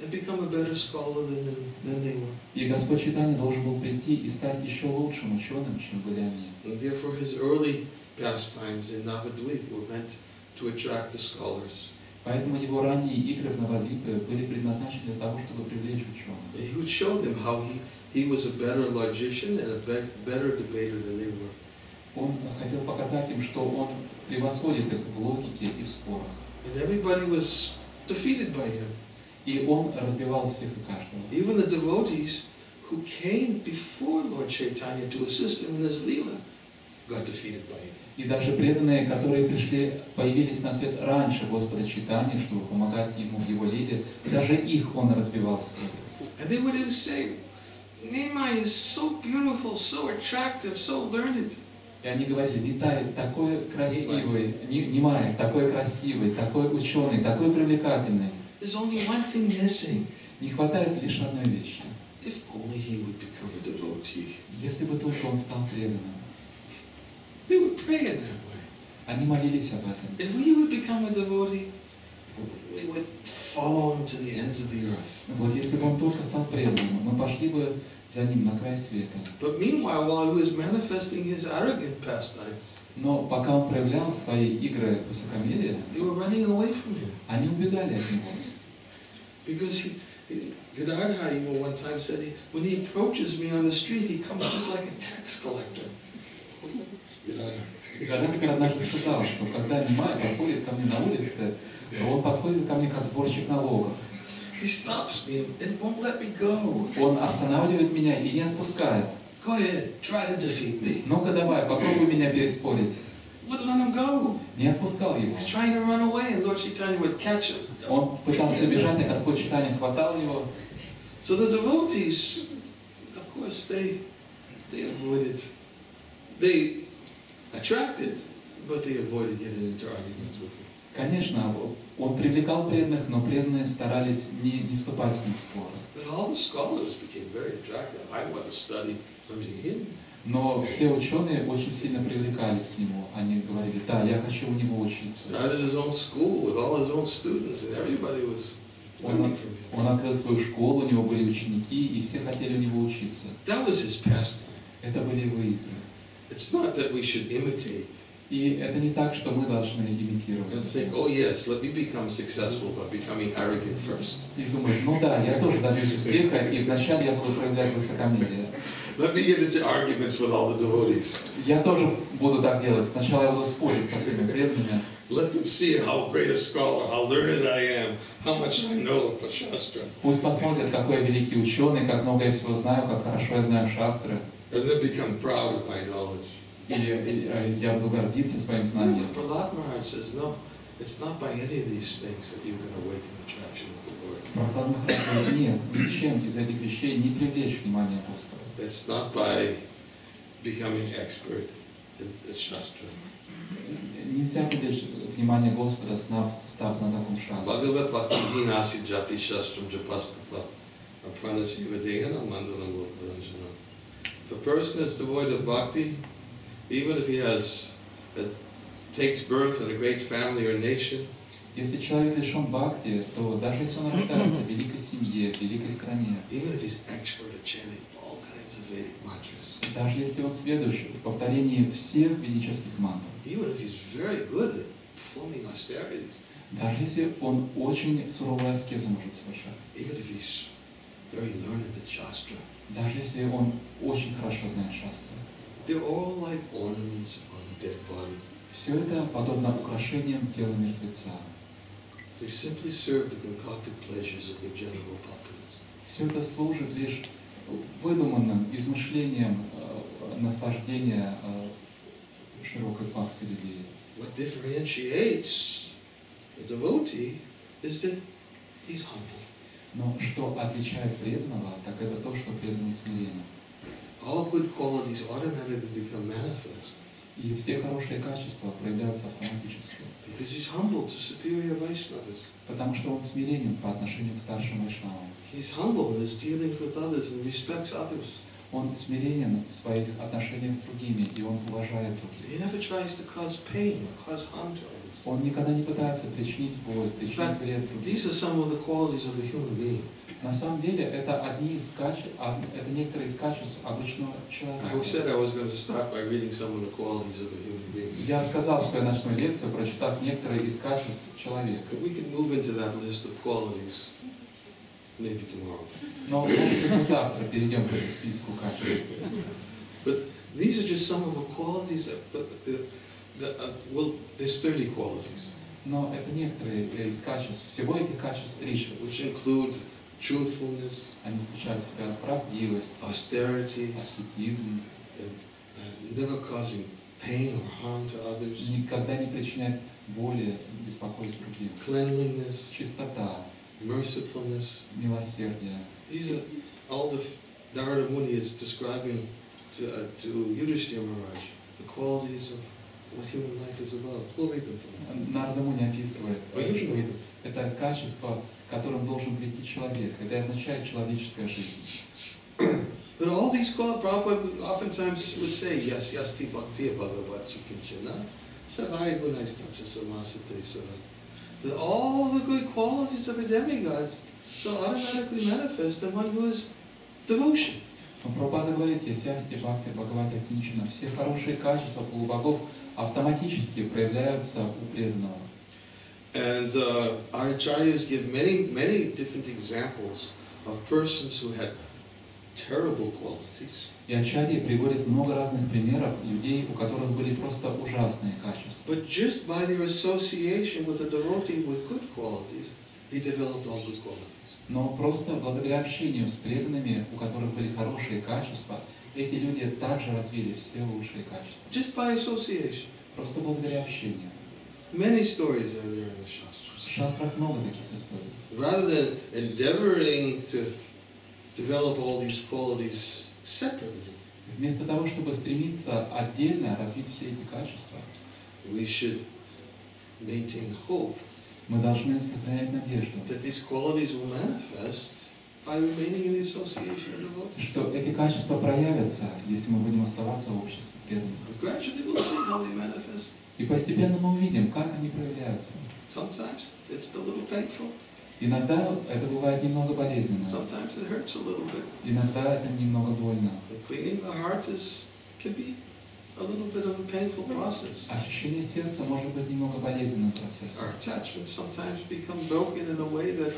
and become a better scholar than, than they were. И Господь Чайтанья должен был прийти и стать еще лучшим ученым, чем были они. And therefore his early pastimes in Navadvip were meant to attract the scholars. Поэтому его ранние игры в Навадвипе были предназначены для того, чтобы привлечь ученых. He would show them how he, he was a better logician and a be better debater than they were. Он хотел показать им, что он превосходит их в логике и в спорах. And everybody was defeated by him. И он разбивал всех и каждого. Even the devotees who came before Lord Chaitanya to assist him in his Leela got defeated by him. И даже преданные, которые пришли, появились на свет раньше Господа Чайтаньи, чтобы помогать ему в его лиле, даже их он разбивал в споре. And they would even say, Nimai is so beautiful, so attractive, so learned. И они говорили: Нитай такой красивый, Нимай такой красивый, такой ученый, такой привлекательный. There's only one thing missing. Не хватает лишь одной вещи. If only he would become a devotee. Если бы только он стал преданным. They would pray in that way. Они молились об этом. If he would become a devotee, we would follow him to the ends of the earth. Вот если бы он только стал преданным, мы пошли бы за ним на край света. But meanwhile, while he was manifesting his arrogant pastimes, Но пока он проявлял свои игры высокомерия, they were running away from him. они убегали от него. Because he, he Gadadhar even one time said, he, when he approaches me on the street, he comes just like a tax collector. Гададхар однажды сказал, что когда Нимай подходит ко мне на улице, он подходит ко мне как сборщик налогов. He stops me and won't let me go. Он останавливает меня и не отпускает. Go ahead, try to defeat me. Ну-ка давай, попробуй меня переспорить. Wouldn't let him go. Не отпускал его. He's trying to run away, and Lord Chaitanya would catch him. Он пытался бежать, а Господь Чайтанья хватал его. So the devotees, of course, they they avoided, they attracted, but they avoided getting into arguments with him. Конечно, он привлекал преданных, но преданные старались не, не вступать с ним в споры. But all the scholars became very attractive. I want to study under him. Но все ученые очень сильно привлекались к нему. Они говорили: да, я хочу у него учиться. Started his own school with all his own students, and everybody was Он, learning from him. он открыл свою школу, у него были ученики, и все хотели у него учиться. That was his pastime. Это были его игры. It's not that we should imitate И это не так, что мы должны and имитировать. think, oh yes, let me become successful by becoming arrogant first. И думать: ну да, я тоже добьюсь успеха, и вначале я буду проявлять высокомерие. Let me get into arguments with all the devotees. Я тоже буду так делать. Сначала я буду спорить со всеми преданными. Let them see how great a scholar, how learned I am, how much I know of Shastra. Пусть посмотрят, какой я великий ученый, как много я всего знаю, как хорошо я знаю шастры. And then become проud of my knowledge. И, и я буду гордиться своим знанием. Prahlad Maharaj says, no, it's not by any of these things that you're going to awaken attraction of the Lord. Прабхупада Махарадж говорит: нет, ничем из этих вещей не привлечь внимание Господа. It's not by becoming expert in the Shastra. Нельзя привлечь внимание Господа, став, став знатоком шастры. Bhagavat Bhakti Hinasi Jati Shastram Japastapa Apranasi Vedehana Mandalam Lokaranjana. If a person is devoid of bhakti, even if he has, uh, takes birth in a great family or nation, Если человек лишен бхакти, то даже если он рождается в великой семье, в великой стране, even if he's expert at chanting all kinds of Vedic mantras, даже если он сведущ в повторении всех ведических мантр, even if he's very good at performing austerities, даже если он очень суровый аскезы может совершать, even if he's very learned at Shastra, даже если он очень хорошо знает шастры, they're all like ornaments on a dead body. все это подобно украшениям тела мертвеца. They simply serve the concocted pleasures of their general populace. Все это служит лишь выдуманным измышлением э, наслаждения э, широкой массы людей. What differentiates a devotee is that he's humble. Но что отличает преданного, так это то, что преданный смиренен. All good qualities automatically become manifest И все хорошие качества проявляются автоматически. because he's humble to superior Vaishnavas. Потому что он смиренен по отношению к старшим вайшнавам. He's humble in his dealings with others and respects others. Он смиренен в своих отношениях с другими, и он уважает He других. never tries to cause pain or cause harm to others. Он никогда не пытается причинить боль, In причинить fact, вред другим. these are some of the qualities of a human being. На самом деле это одни из качеств, это некоторые из качеств обычного I человека. said I was going to start by reading some of the qualities of a human being. Я сказал, что я начну лекцию, прочитав некоторые из качеств человека. But we can move into that list of qualities maybe tomorrow. Но может быть мы завтра перейдем к этому списку качеств. But these are just some of the qualities that, that, that, that uh, well, there's thirty qualities, Но это некоторые из качеств. Всего этих качеств тридцать. which include truthfulness, Они включают в себя правдивость, austerity, аскетизм, and uh, never causing pain or harm to others, никогда не причинять боли, беспокойств другим, cleanliness, чистота, mercifulness. милосердие. These are all the Narada Muni is describing to, uh, to Yudhishthira Maharaj the qualities of what human life is about. We'll read them tomorrow. Нарада Муни описывает, Вы что видите? это качество, к которым должен прийти человек. Это означает человеческая жизнь. But all these qualities, Prabhupada oftentimes would say, yes, yes, ti bhakti bhagavati kinchana, savai gunaisthacha samasate sara. That all the good qualities of a demigod will automatically manifest in one who is devotion. Но Прабхупада говорит, ясьясти бхакти бхагавати кинчана, все хорошие качества полубогов автоматически проявляются у преданного. And uh, our acharyas give many, many different examples of persons who had terrible qualities. И ачарьи приводят много разных примеров людей, у которых были просто ужасные качества. But just by their association with a devotee with good qualities, they developed all good qualities. Но просто благодаря общению с преданными, у которых были хорошие качества, эти люди также развили все лучшие качества. Just by association. Просто благодаря общению. Many stories are there in the Shastras. В шастрах много таких историй. Rather than endeavoring to develop all these qualities separately, Вместо того, чтобы стремиться отдельно развить все эти качества, we should maintain hope мы должны сохранять надежду, that these qualities will manifest by remaining in the association of devotees. что эти качества проявятся, если мы будем оставаться в обществе преданных. And gradually we'll see how they manifest. И постепенно мы увидим, как они проявляются. Sometimes it's a little painful. Иногда это бывает немного болезненно, Sometimes it hurts a little bit. иногда это немного больно. And cleaning the heart is can be a little bit of a painful process. Ощущение сердца может быть немного болезненным процессом. Our attachments sometimes become broken in a way that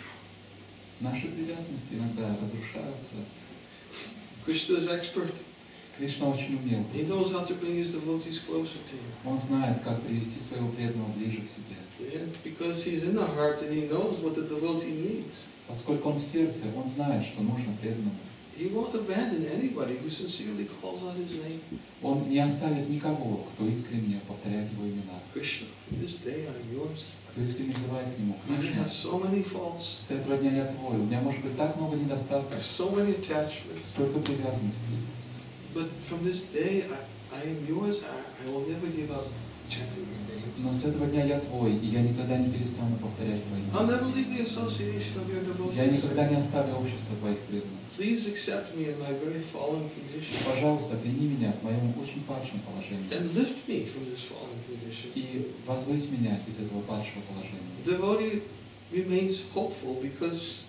Наши привязанности иногда разрушаются. Krishna is expert. Кришна очень умел. He knows how to bring his devotees closer to him. Он знает, как привести своего преданного ближе к себе. And because he's in the heart and he knows what the devotee needs, Поскольку он в сердце, он знает, что нужно преданному. he won't abandon anybody who sincerely calls out his name. Он не оставит никого, кто искренне повторяет его имена, Krishna, from this day I'm yours. кто искренне взывает к нему. I Кришна, have so many faults. с этого дня я твой. У меня может быть так много I have недостатков, so many attachments. столько привязанностей. But from this day I, I am yours. I, I will never give up chanting your name. Но с этого дня я твой, и я никогда не перестану повторять твои I'll имена. never leave the association of your Я devotees. никогда не оставлю общество твоих преданных. Please accept me in my very fallen condition Пожалуйста, прими меня в моем очень падшем положении and lift me from this fallen condition. и возвысь меня из этого падшего положения. The devotee remains hopeful because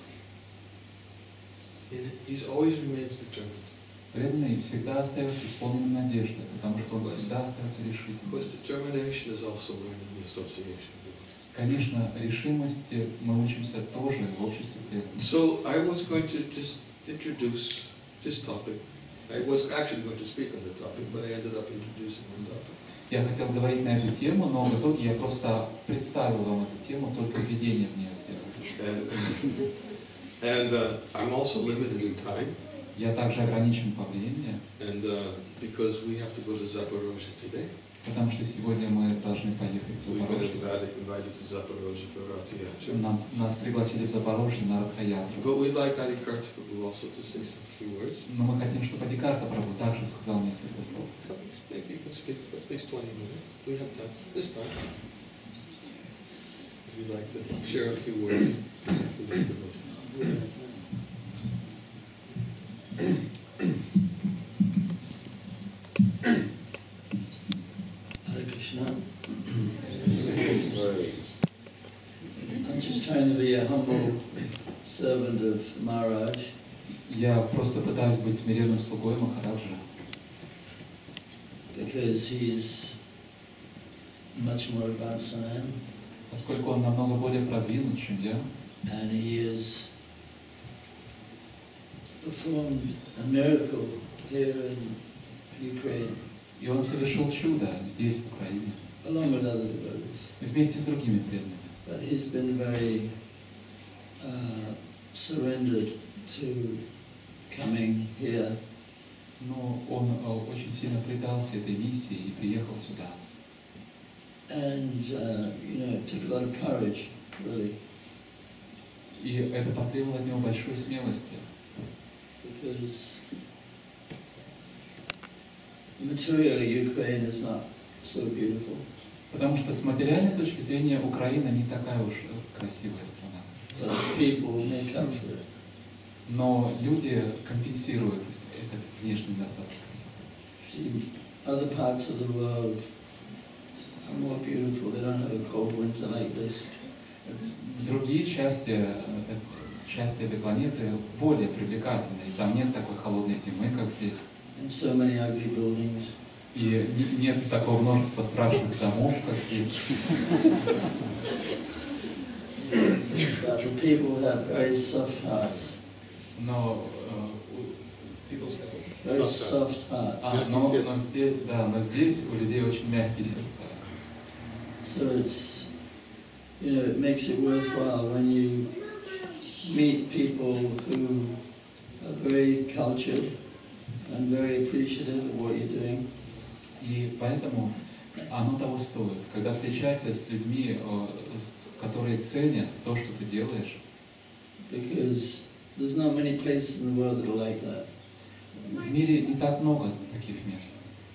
in- he's always remains determined. Преданный всегда остается исполненным надежды, потому что он всегда остается решительным. Because determination is also learned in the association. Конечно, решимости мы учимся тоже в обществе преданных. So I was going to just introduce this topic. I was actually going to speak on the topic, but I ended up introducing the topic. Я хотел говорить на эту тему, но в итоге я просто представил вам эту тему, только введение в нее сделал. And, and uh, I'm also limited in time, Я также ограничен по времени, and uh, because we have to go to Zaporozhye today. потому что сегодня мы должны поехать в We've been Запорожье. invited, invited to Zaporozhye for Rath Yatra. Нам, нас пригласили в Запорожье на Радха-ятру. But we'd like Adi Kartikapu also to say some few words. Но мы хотим, чтобы Адикарта Прабху также сказал несколько слов. Maybe you can speak for at least twenty minutes. We have time. This time. If you'd like to share a few words with the devotees. Hare Krishna. Maharaj. Я просто пытаюсь быть смиренным слугой Махараджа, because he's much more advanced than I am. Поскольку он намного более продвинут, чем я. And he has performed a miracle here in Ukraine. И он совершил чудо здесь, в Украине, along with other devotees. вместе с другими преданными. But he's been very uh, surrendered to coming here. Но он очень сильно предался этой миссии и приехал сюда. And uh, you know, it took a lot of courage, really. И это потребовало от него большой смелости. Because materially Ukraine is not so beautiful. Потому что с материальной точки зрения Украина не такая уж красивая страна. But people make up for it. Но люди компенсируют этот внешний недостаток красоты. See, other parts of the world are more beautiful. They don't have a cold winter like this. Другие части, части этой планеты более привлекательны. И там нет такой холодной зимы, как здесь. And so many ugly buildings. И нет такого множества страшных домов, как здесь. But the people have very soft hearts. Но Very soft hearts. А, но, но здесь, да, но здесь у людей очень мягкие сердца. So it's, you know, it makes it worthwhile when you meet people who are very cultured and very appreciative of what you're doing. И поэтому оно того стоит, когда встречаешься с людьми, которые ценят то, что ты делаешь. Because there's not many places in the world that are like that. В мире не так много таких мест.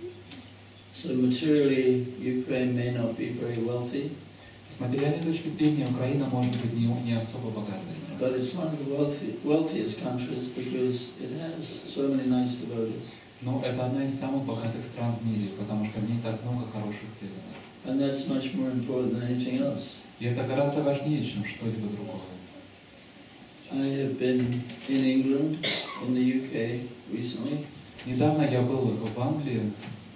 So materially, Ukraine may not be very wealthy. С материальной точки зрения Украина может быть не, не особо богатой страной. But it's one of the wealthy, wealthiest countries because it has so many nice devotees. Но это одна из самых богатых стран в мире, потому что в ней так много хороших преданных. And that's much more important than anything else. И это гораздо важнее, чем что-либо другое. I have been in England, in the U K recently. Недавно я был в Англии.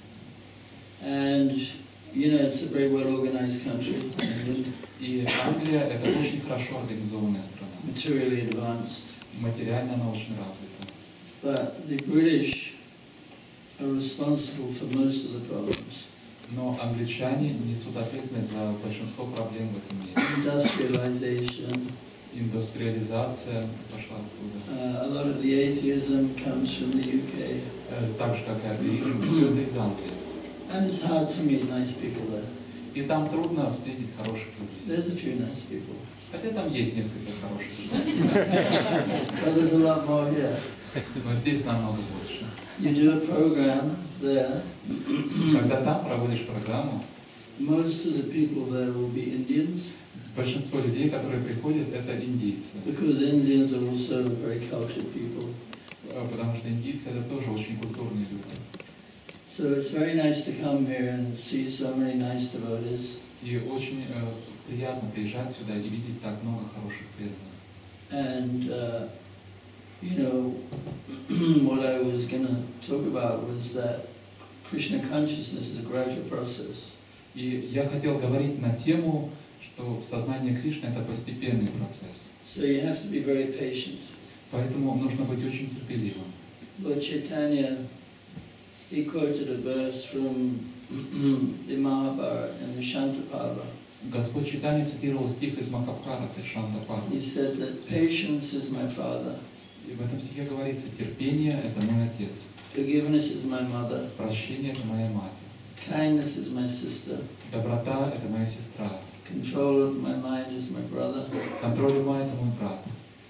And you know, it's a very well organized country. England. И Англия — это очень хорошо организованная страна. Materially advanced. Материально она очень развита. But the British are responsible for most of the problems. Но англичане несут ответственность за большинство проблем в этом мире. Industrialization. Индустриализация пошла оттуда. Uh, a lot of the atheism comes from the U K. Так же, как и атеизм, все это из Англии. And it's hard to meet nice people there. И там трудно встретить хороших людей. There's a few nice people. Хотя там есть несколько хороших людей. But there's a lot more here. Но здесь намного больше. You do a program there. Когда там проводишь программу, most of the people there will be Indians. Большинство людей, которые приходят, это индийцы. Because Indians are also very cultured people. Потому что индийцы это тоже очень культурные люди. So it's very nice to come here and see so many nice devotees. И очень э, приятно приезжать сюда и видеть так много хороших преданных. And uh, you know, what I was going to talk about was that Krishna consciousness is a gradual process. И я хотел говорить на тему, что сознание Кришны это постепенный процесс. So you have to be very patient. Поэтому нужно быть очень терпеливым. Lord Chaitanya, he quoted a verse from the Mahabharata and the Shantaparva. Господь Чайтанья цитировал стих из Махабхараты, Шантапарвы. He said that patience is my father. И в этом стихе говорится: терпение это мой отец. Forgiveness is my mother. Прощение это моя мать. Kindness is my sister. Доброта это моя сестра. Control of my mind is my brother. Контроль ума это мой брат.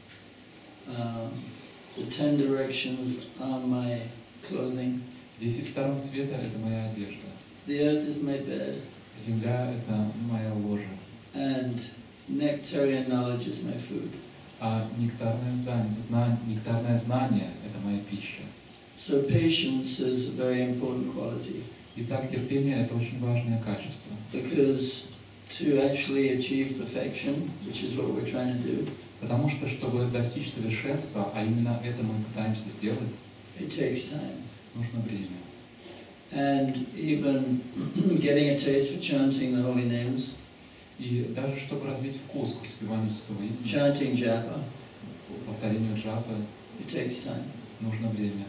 Um, the ten directions are my clothing. Десять сторон света это моя одежда. The earth is my bed. Земля это моя ложа. And nectarian knowledge is my food. А нектарное знание, знание, нектарное знание это моя пища. So patience is a very important quality. Итак, терпение это очень важное качество. Because to actually achieve perfection, which is what we're trying to do, Потому что, чтобы достичь совершенства, а именно это мы пытаемся сделать, it takes time. нужно время. And even getting a taste for chanting the holy names, И даже чтобы развить вкус к воспеванию святого имени, chanting japa, повторению джапы, it takes time. нужно время.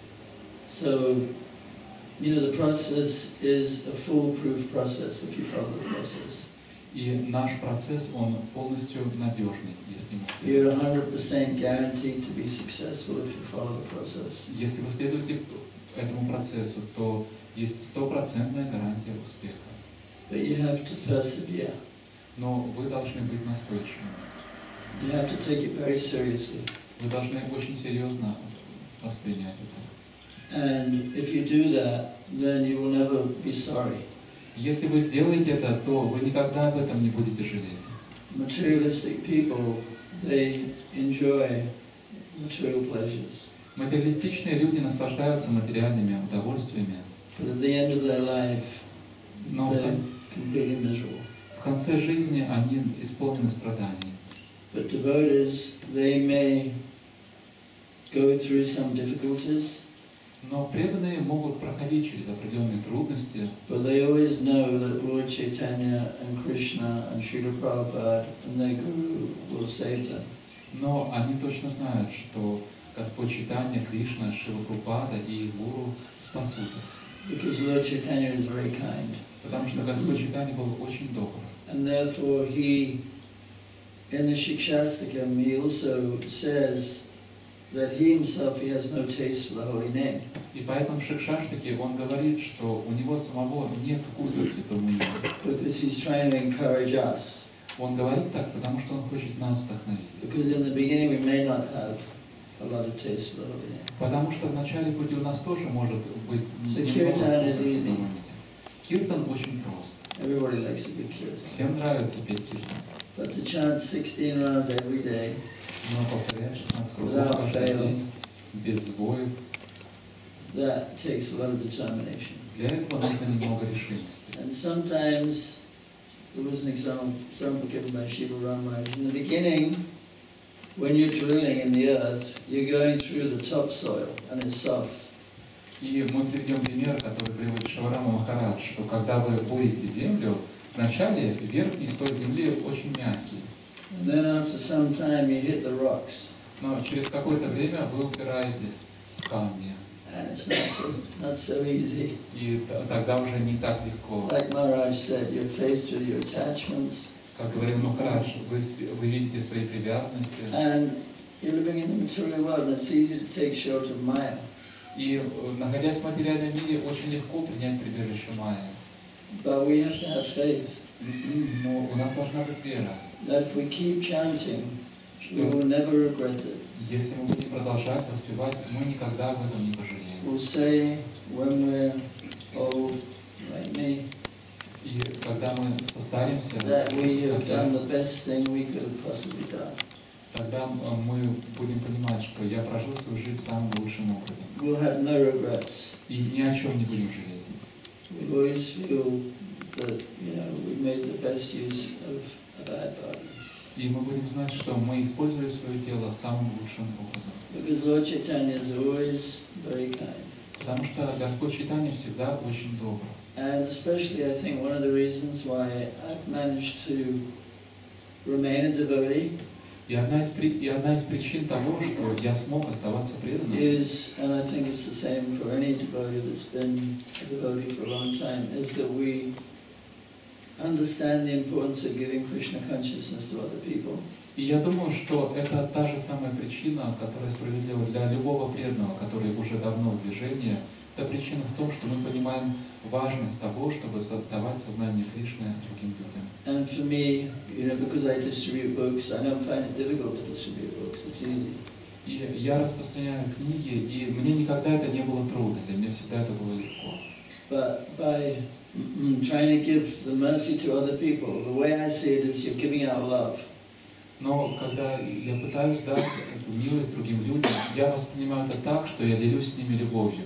So, you know, the process is a foolproof process if you follow the process. И наш процесс, он полностью надежный, если мы You're следуем. one hundred percent guaranteed to be successful if you follow the process. Если вы следуете этому процессу, то есть стопроцентная гарантия успеха. But you have to persevere. Но вы должны быть настойчивыми. You have to take it very seriously. Вы должны очень серьезно воспринять это. And if you do that, then you will never be sorry. Если вы сделаете это, то вы никогда об этом не будете жалеть. Materialistic people, they enjoy material pleasures. Материалистичные люди наслаждаются материальными удовольствиями, But at the end of their life, но в they're кон- completely miserable. в конце жизни они исполнены страданий. But devotees, they may go through some difficulties, Но преданные могут проходить через определенные трудности, but they always know that Lord Chaitanya and Krishna and Srila Prabhupada and their Guru will save them. но они точно знают, что Господь Чайтанья, Кришна, Шрила Прабхупада и их гуру спасут их. Because Lord Chaitanya is very kind. Потому что Господь Чайтанья был очень добр. And therefore he, in the Shikshastakam, he also says that he himself, he has no taste for the holy name. И поэтому в Шикшаштаке он говорит, что у него самого нет вкуса к святому имени. Because he's trying to encourage us. Он говорит так, потому что он хочет нас вдохновить. Because in the beginning we may not have a lot of taste for the holy name. Потому что в начале пути у нас тоже может быть So немного kirtan вкуса is к easy. святому имени. Киртан очень прост. Everybody likes a good kirtan. Всем нравится петь киртан. But to chant sixteen rounds every day, Но повторять шестнадцать кругов Without каждый fail. день, без сбоев, that takes a lot of determination. для этого нужно немного решимости. And sometimes, there was an example, example given by Shiva Ramaraj. In the beginning, when you're drilling in the earth, you're going through the topsoil and it's soft. И мы приведем пример, который приводит Шиварама Махарадж, что когда вы бурите землю, вначале верхний слой земли очень мягкий, And then after some time you hit the rocks. но через какое-то время вы упираетесь в камни, And it's not so, not so easy. и т- тогда уже не так легко. Like Maharaj said, you're faced with your attachments Как говорил Махарадж, вы, вы видите свои привязанности, and you're living in the material world and it's easy to take shelter of Maya. и, э, находясь в материальном мире, очень легко принять прибежище Майя. But we have to have faith Но у нас должна быть вера, that if we keep chanting, we что will never regret it. если мы будем продолжать воспевать, мы никогда об этом не пожалеем. We'll say when we're old, like me, И когда мы состаримся, that we have тогда, done the best thing we could have possibly done. тогда э, мы будем понимать, что я прожил свою жизнь самым лучшим образом. We'll have no regrets. И ни о чем не будем жалеть. We'll always feel that, you know, we made the best use of a bad body. И мы будем знать, что мы использовали свое тело самым лучшим образом. Because Lord Chaitanya is always very kind. Потому что Господь Чайтанья всегда очень добр. And especially, I think, one of the reasons why I've managed to remain a devotee И одна из, при- и одна из причин того, что я смог оставаться преданным, is, and I think it's the same for any devotee that's been a devotee for a long time, is that we understand the importance of giving Krishna consciousness to other people. и я думаю, что это та же самая причина, которая справедлива для любого преданного, который уже давно в движении. Эта причина в том, что мы понимаем важность того, чтобы давать сознание Кришны другим людям. And for me, you know, because I distribute books, I don't find it difficult to distribute books. It's easy. И я распространяю книги, и мне никогда это не было трудно, для меня всегда это было легко. But by trying to give the mercy to other people, the way I see it is you're giving out love. Но когда я пытаюсь дать эту милость другим людям, я воспринимаю это так, что я делюсь с ними любовью.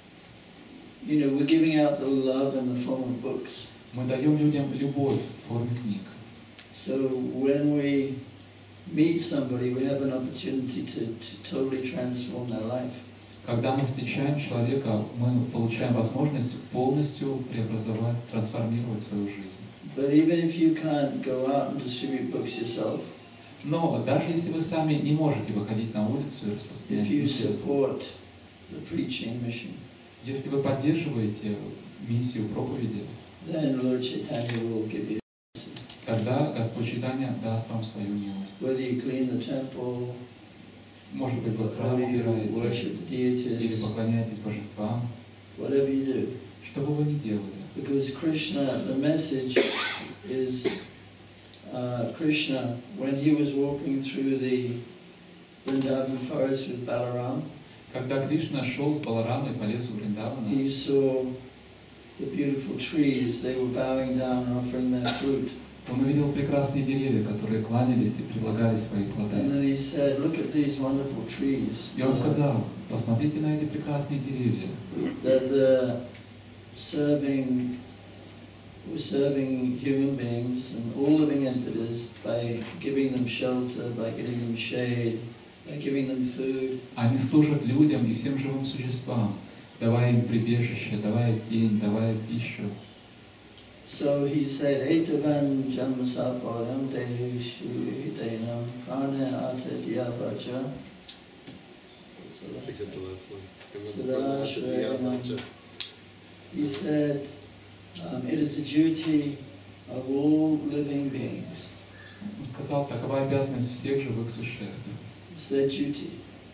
You know, we're giving out the love in the form of books. Мы даем людям любовь в форме книг. So when we meet somebody, we have an opportunity to, to totally transform their life. Когда мы встречаем человека, мы получаем возможность полностью преобразовать, трансформировать свою жизнь. But even if you can't go out and distribute books yourself, Но даже если вы сами не можете выходить на улицу и распространять if you книги, support the preaching mission, если вы поддерживаете миссию проповеди, then Lord Chaitanya will give you mercy. тогда Господь Чайтанья даст вам свою милость. Whether you clean the temple, Может быть, вы храм whether you убираете, worship the или deities, поклоняетесь божествам, whatever you do. что бы вы ни делали. Because Krishna, the message is uh, Krishna, when he was walking through the Vrindavan forest with Balaram, Когда Кришна шел с Баларамой по лесу Вриндавана, he saw the beautiful trees, they were bowing down and offering their fruit. он увидел прекрасные деревья, которые кланялись и предлагали свои And плоды. then he said, look at these wonderful trees И он сказал, посмотрите на эти прекрасные деревья. that the serving, we're serving human beings and all living entities by giving them shelter, by giving them shade, by giving them food. Они служат людям и всем живым существам, давая им прибежище, давая тень, давая пищу. So he said, Etavan Janmasapodam Dehu Shuhidenam Prana Ata Diavaja. Forget the last line. He said, um, it is the duty of all living beings. Он сказал, такова обязанность всех живых существ. It's their duty.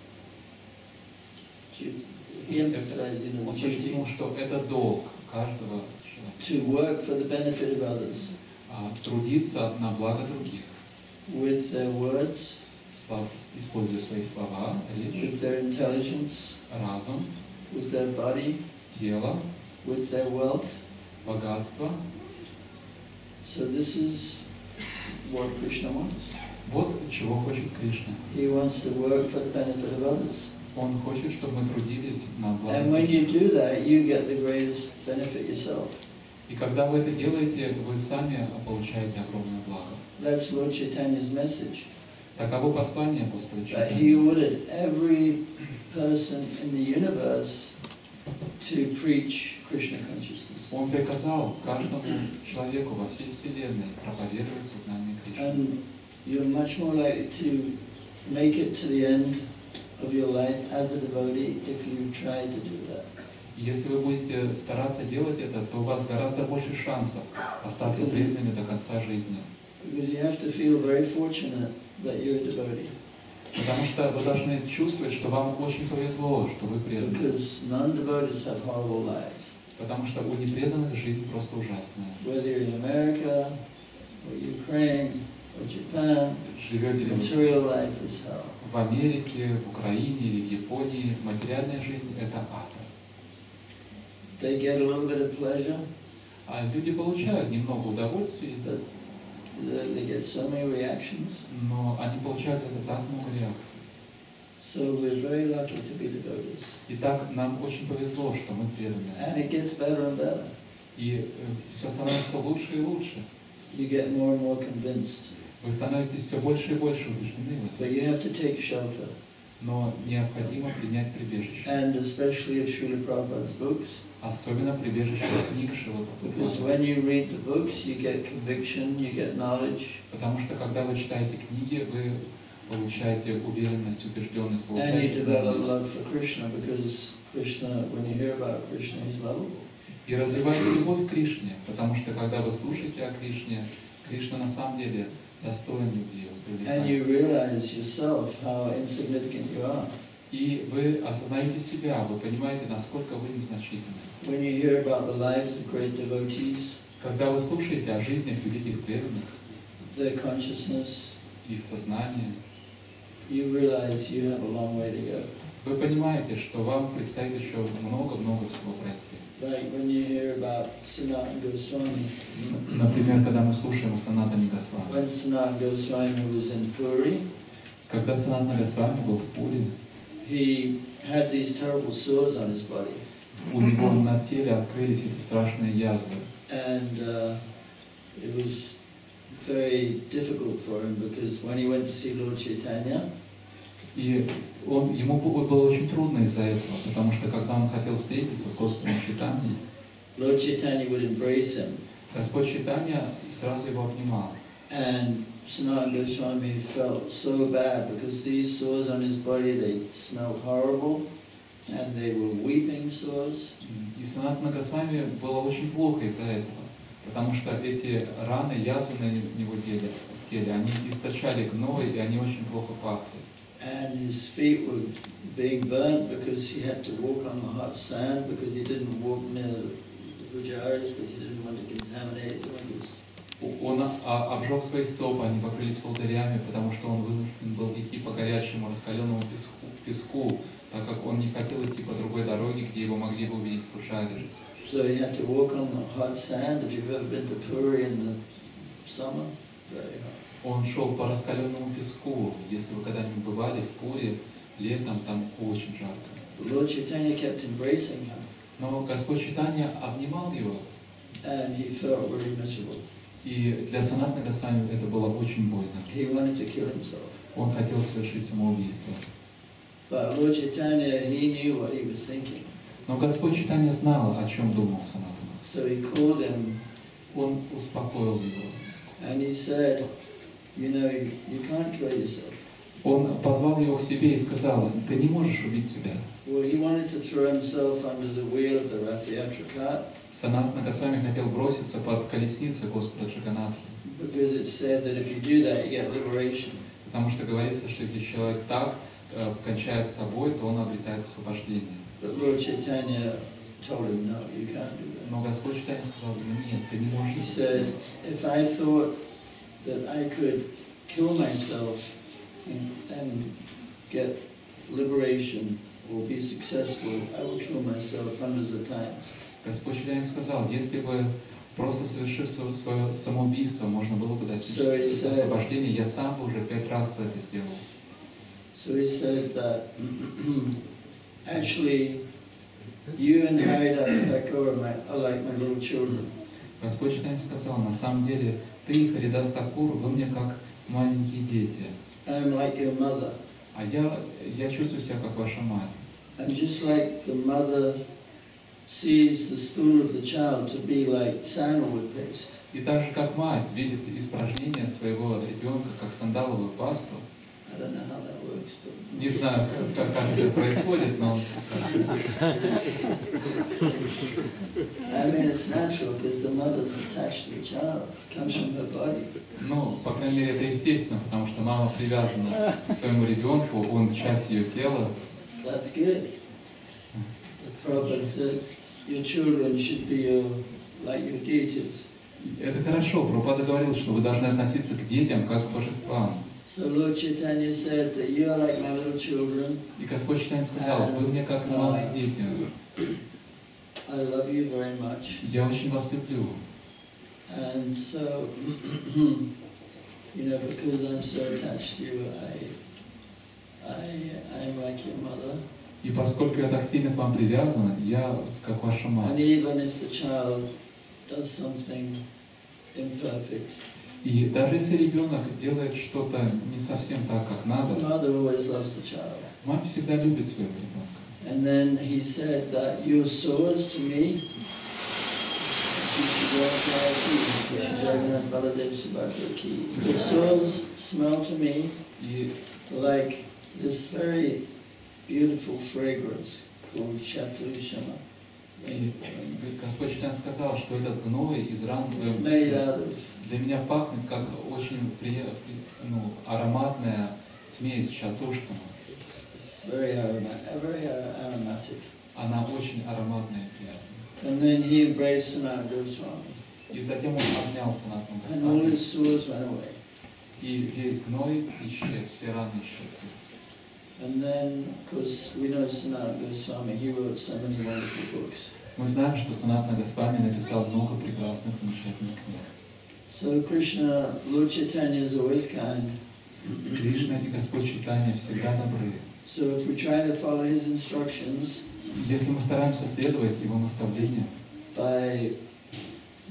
Duty. He emphasized, you know, Он the duty подчеркнул, что это долг каждого человека. to work for the benefit of others А, трудиться на благо других, with their words, слав- используя свои слова, речь, with their intelligence, разум, with their body, тело, with their wealth. богатство. So this is what Krishna wants. Вот чего хочет Кришна. He wants to work for the benefit of others. Он хочет, чтобы мы трудились на благо. And when you do that, you get the greatest benefit yourself. И когда вы это делаете, вы сами получаете огромное благо. That's Lord Chaitanya's message. Таково послание Господа That he Чайтаньи. ordered every person in the universe to preach Krishna consciousness. Он приказал каждому человеку во всей Вселенной проповедовать сознание Кришны. And you're much more likely to make it to the end of your life as a devotee if you try to do that. И если вы будете стараться делать это, то у вас гораздо больше шансов остаться преданными до конца жизни. Because you have to feel very fortunate that you're a devotee. Потому что вы должны чувствовать, что вам очень повезло, что вы преданы. Because non-devotees have horrible lives. Потому что у непреданных жизнь просто ужасная. Whether you're in America, or Ukraine, or Japan, Живете ли вы material life is hell. в Америке, в Украине или в Японии, материальная жизнь – это ад. They get a little bit of pleasure, А люди получают немного удовольствия, but they get so many reactions. но они получают за это так много реакций. So we're very lucky to be devotees. Итак, нам очень повезло, что мы преданы. And it gets better and better. И все становится лучше и лучше. You get more and more convinced. Вы становитесь все больше и больше убеждены в But этом. you have to take shelter. Но необходимо принять прибежище. And especially of Srila Prabhupada's books. Особенно прибежище книг Шрилы Because Прабхупады. when you read the books, you get conviction, you get knowledge. Потому что когда вы читаете книги, вы получаете уверенность, убежденность, And you получаете develop знания. love for Krishna because Krishna, when you hear about Krishna, he's lovable. И развиваете любовь к Кришне, потому что когда вы слушаете о Кришне, Кришна на самом деле достоин любви. And you realize yourself how insignificant you are. И вы осознаете себя, вы понимаете, насколько вы незначительны. When you hear about the lives of great devotees, Когда вы слушаете о жизнях великих преданных, their consciousness, их сознание, you realize you have a long way to go. вы понимаете, что вам предстоит еще много-много всего пройти. Like when you hear about Sanatana Goswami. Например, когда мы слушаем о Санатане Госвами. When Sanatana Goswami was in Puri, Когда Санатана Госвами был в Пури, he had these terrible sores on his body. у него на теле открылись эти страшные язвы. And uh, it was very difficult for him because when he went to see Lord Chaitanya, И он, ему было очень трудно из-за этого, потому что когда он хотел встретиться с Господом Чайтаньей, Lord Chaitanya would embrace him. Господь Чайтанья сразу его обнимал. And Sanatana Goswami felt so bad because these sores on his body, they smelled horrible and they were weeping sores. И Санатана Госвами было очень плохо из-за этого, потому что эти раны, язвы на него теле, теле, они источали гной, и они очень плохо пахли. And his feet were being burnt because he had to walk on the hot sand because he didn't walk near the Gujaris because he didn't want to contaminate the windows. Он обжег свои стопы, они покрылись волдырями, потому что он вынужден был идти по горячему раскаленному песку, песку, так как он не хотел идти по другой дороге, где его могли бы увидеть пужари. So he had to walk on the hot sand. If you've ever been to Puri in the summer, very hot. Он шел по раскаленному песку. Если вы когда-нибудь бывали в Пуре, летом там очень жарко. Lord Chaitanya kept embracing him. Но Господь Чайтанья обнимал его. And he felt very miserable. И для Санатана Госвами это было очень больно. He wanted to kill himself. Он хотел совершить самоубийство. But Lord Chaitanya, he knew what he was thinking. Но Господь Чайтанья знал, о чем думал Санатана. So he called him. Он успокоил его. And he said, you know, you can't kill yourself. Он позвал его к себе и сказал: ты не можешь убить себя. Well, he wanted to throw himself under the wheel of the Rath Yatra cart. Санатана Госвами хотел броситься под колесницы Господа Джаганатхи. Because it said that if you do that, you get liberation. Потому что говорится, что если человек так э, кончает собой, то он обретает освобождение. But Lord Chaitanya told him, no, you can't do that. Но Господь Чайтанья сказал ему: нет, ты не можешь. He said, if I thought that I could kill myself and, and get liberation or be successful, I will kill myself hundreds of times. Господь Чайтанья сказал: если бы просто совершив свое, свое самоубийство, можно было бы достичь So he said- освобождения, я сам бы уже пять раз бы это сделал. So he said that actually you and Haridas Thakur are, my, are like my little children. Господь Чайтанья сказал: на самом деле ты и Харидас Такур, вы мне как маленькие дети, I'm like your mother. а я, я чувствую себя как ваша мать. And just like the mother sees the stool of the child to be like sandalwood paste, И так же, как мать видит испражнение своего ребенка как сандаловую пасту, I don't know how that works, but не знаю, как, как это происходит, но I mean it's natural because the mother's attached to the child, it comes from her body. ну, по крайней мере, это естественно, потому что мама привязана к своему ребенку, он часть ее тела. That's good. The Prabhupada said your children should be your, like your deities. Это хорошо. Прабхупада говорил, что вы должны относиться к детям как к божествам. So Lord Chaitanya said that you are like my little children. И Господь Чайтанья сказал: вы мне как малые дети. I love you very much. Я очень вас люблю. And so, you know, because I'm so attached to you, I, I, I'm like your mother. И поскольку я так сильно к вам привязан, я как ваша And мать. even if the child does something imperfect, И даже если ребенок делает что-то не совсем так, как the надо, mother always loves the child. мать всегда любит своего ребенка. And then he said that your sores to me, the sores smell to me И, like this very beautiful fragrance called Shatu Shama. и Господь Чайтанья сказал, что этот гной из ран It's made твоем out of, для меня пахнет как очень приятная, ну, ароматная смесь шатушка. it's very aromatic, very aromatic. Она очень ароматная и приятная. And then he embraced Sanatana Goswami, И затем он обнял Санатану and all Госвами. his sores went away. И весь гной исчез, все раны исчезли. And then, of course, we know Sanatana Goswami, he wrote so many wonderful books. Мы знаем, что Санатана Госвами написал много прекрасных, замечательных книг. So Krishna, Lord Chaitanya is always kind. Кришна и Господь Чайтанья всегда добры. So if we try to follow his instructions Если мы стараемся следовать его наставлениям, by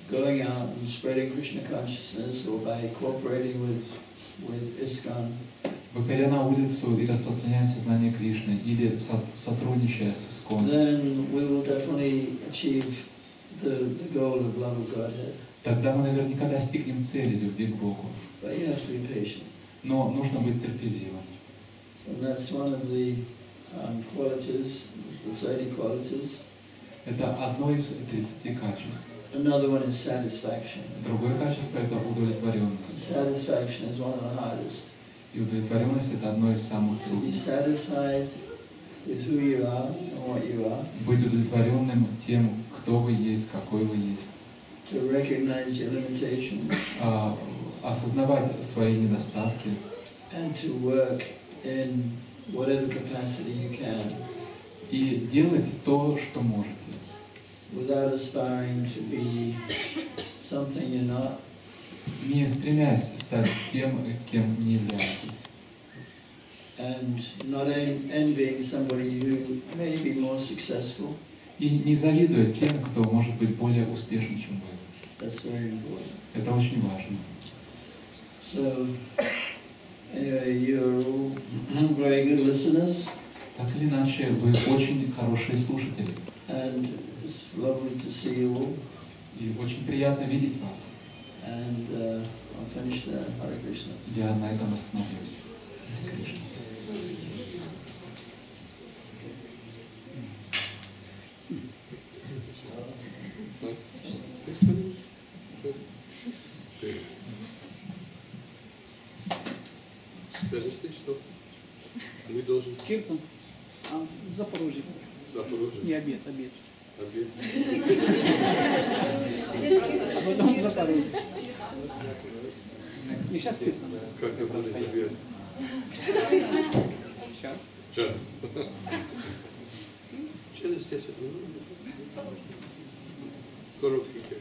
going out and spreading Krishna consciousness or by cooperating with, with ISKCON, выходя на улицу и распространяя сознание Кришны, или со- сотрудничая с ИСККОН, then we will definitely achieve the, the goal of love of Godhead. тогда мы наверняка достигнем цели любви к Богу. But you have to be patient. Но нужно быть терпеливым. And that's one of the um, qualities, the thirty qualities. Это одно из тридцати качеств. Another one is satisfaction. Другое качество – это удовлетворенность. Satisfaction is one of the hardest. И удовлетворенность – это одно из самых To be трудных. satisfied with who you are and what you are. Быть удовлетворенным тем, кто вы есть, какой вы есть. To recognize your limitations. А, осознавать свои недостатки. And to work in whatever capacity you can. И делать то, что можете. Without aspiring to be something you're not. Не стремясь стать тем, кем не являетесь. And not en- envying somebody who may be more successful. И не завидуя тем, кто может быть более успешен, чем вы. That's very important. Это очень важно. So, anyway, you're all very good listeners, Так или иначе, вы очень хорошие слушатели. and it's lovely to see you all. И очень приятно видеть вас. And uh, I'll finish there. Hare Krishna. Я на этом остановлюсь. Кришна. Скажите, что мы должны... Киртан, а в Запорожье. Запорожье. Не обед, обед. Обед. А потом в Запорожье. Не сейчас Киртан. Когда будет обед? Сейчас. Час. Через десять минут. Короткий.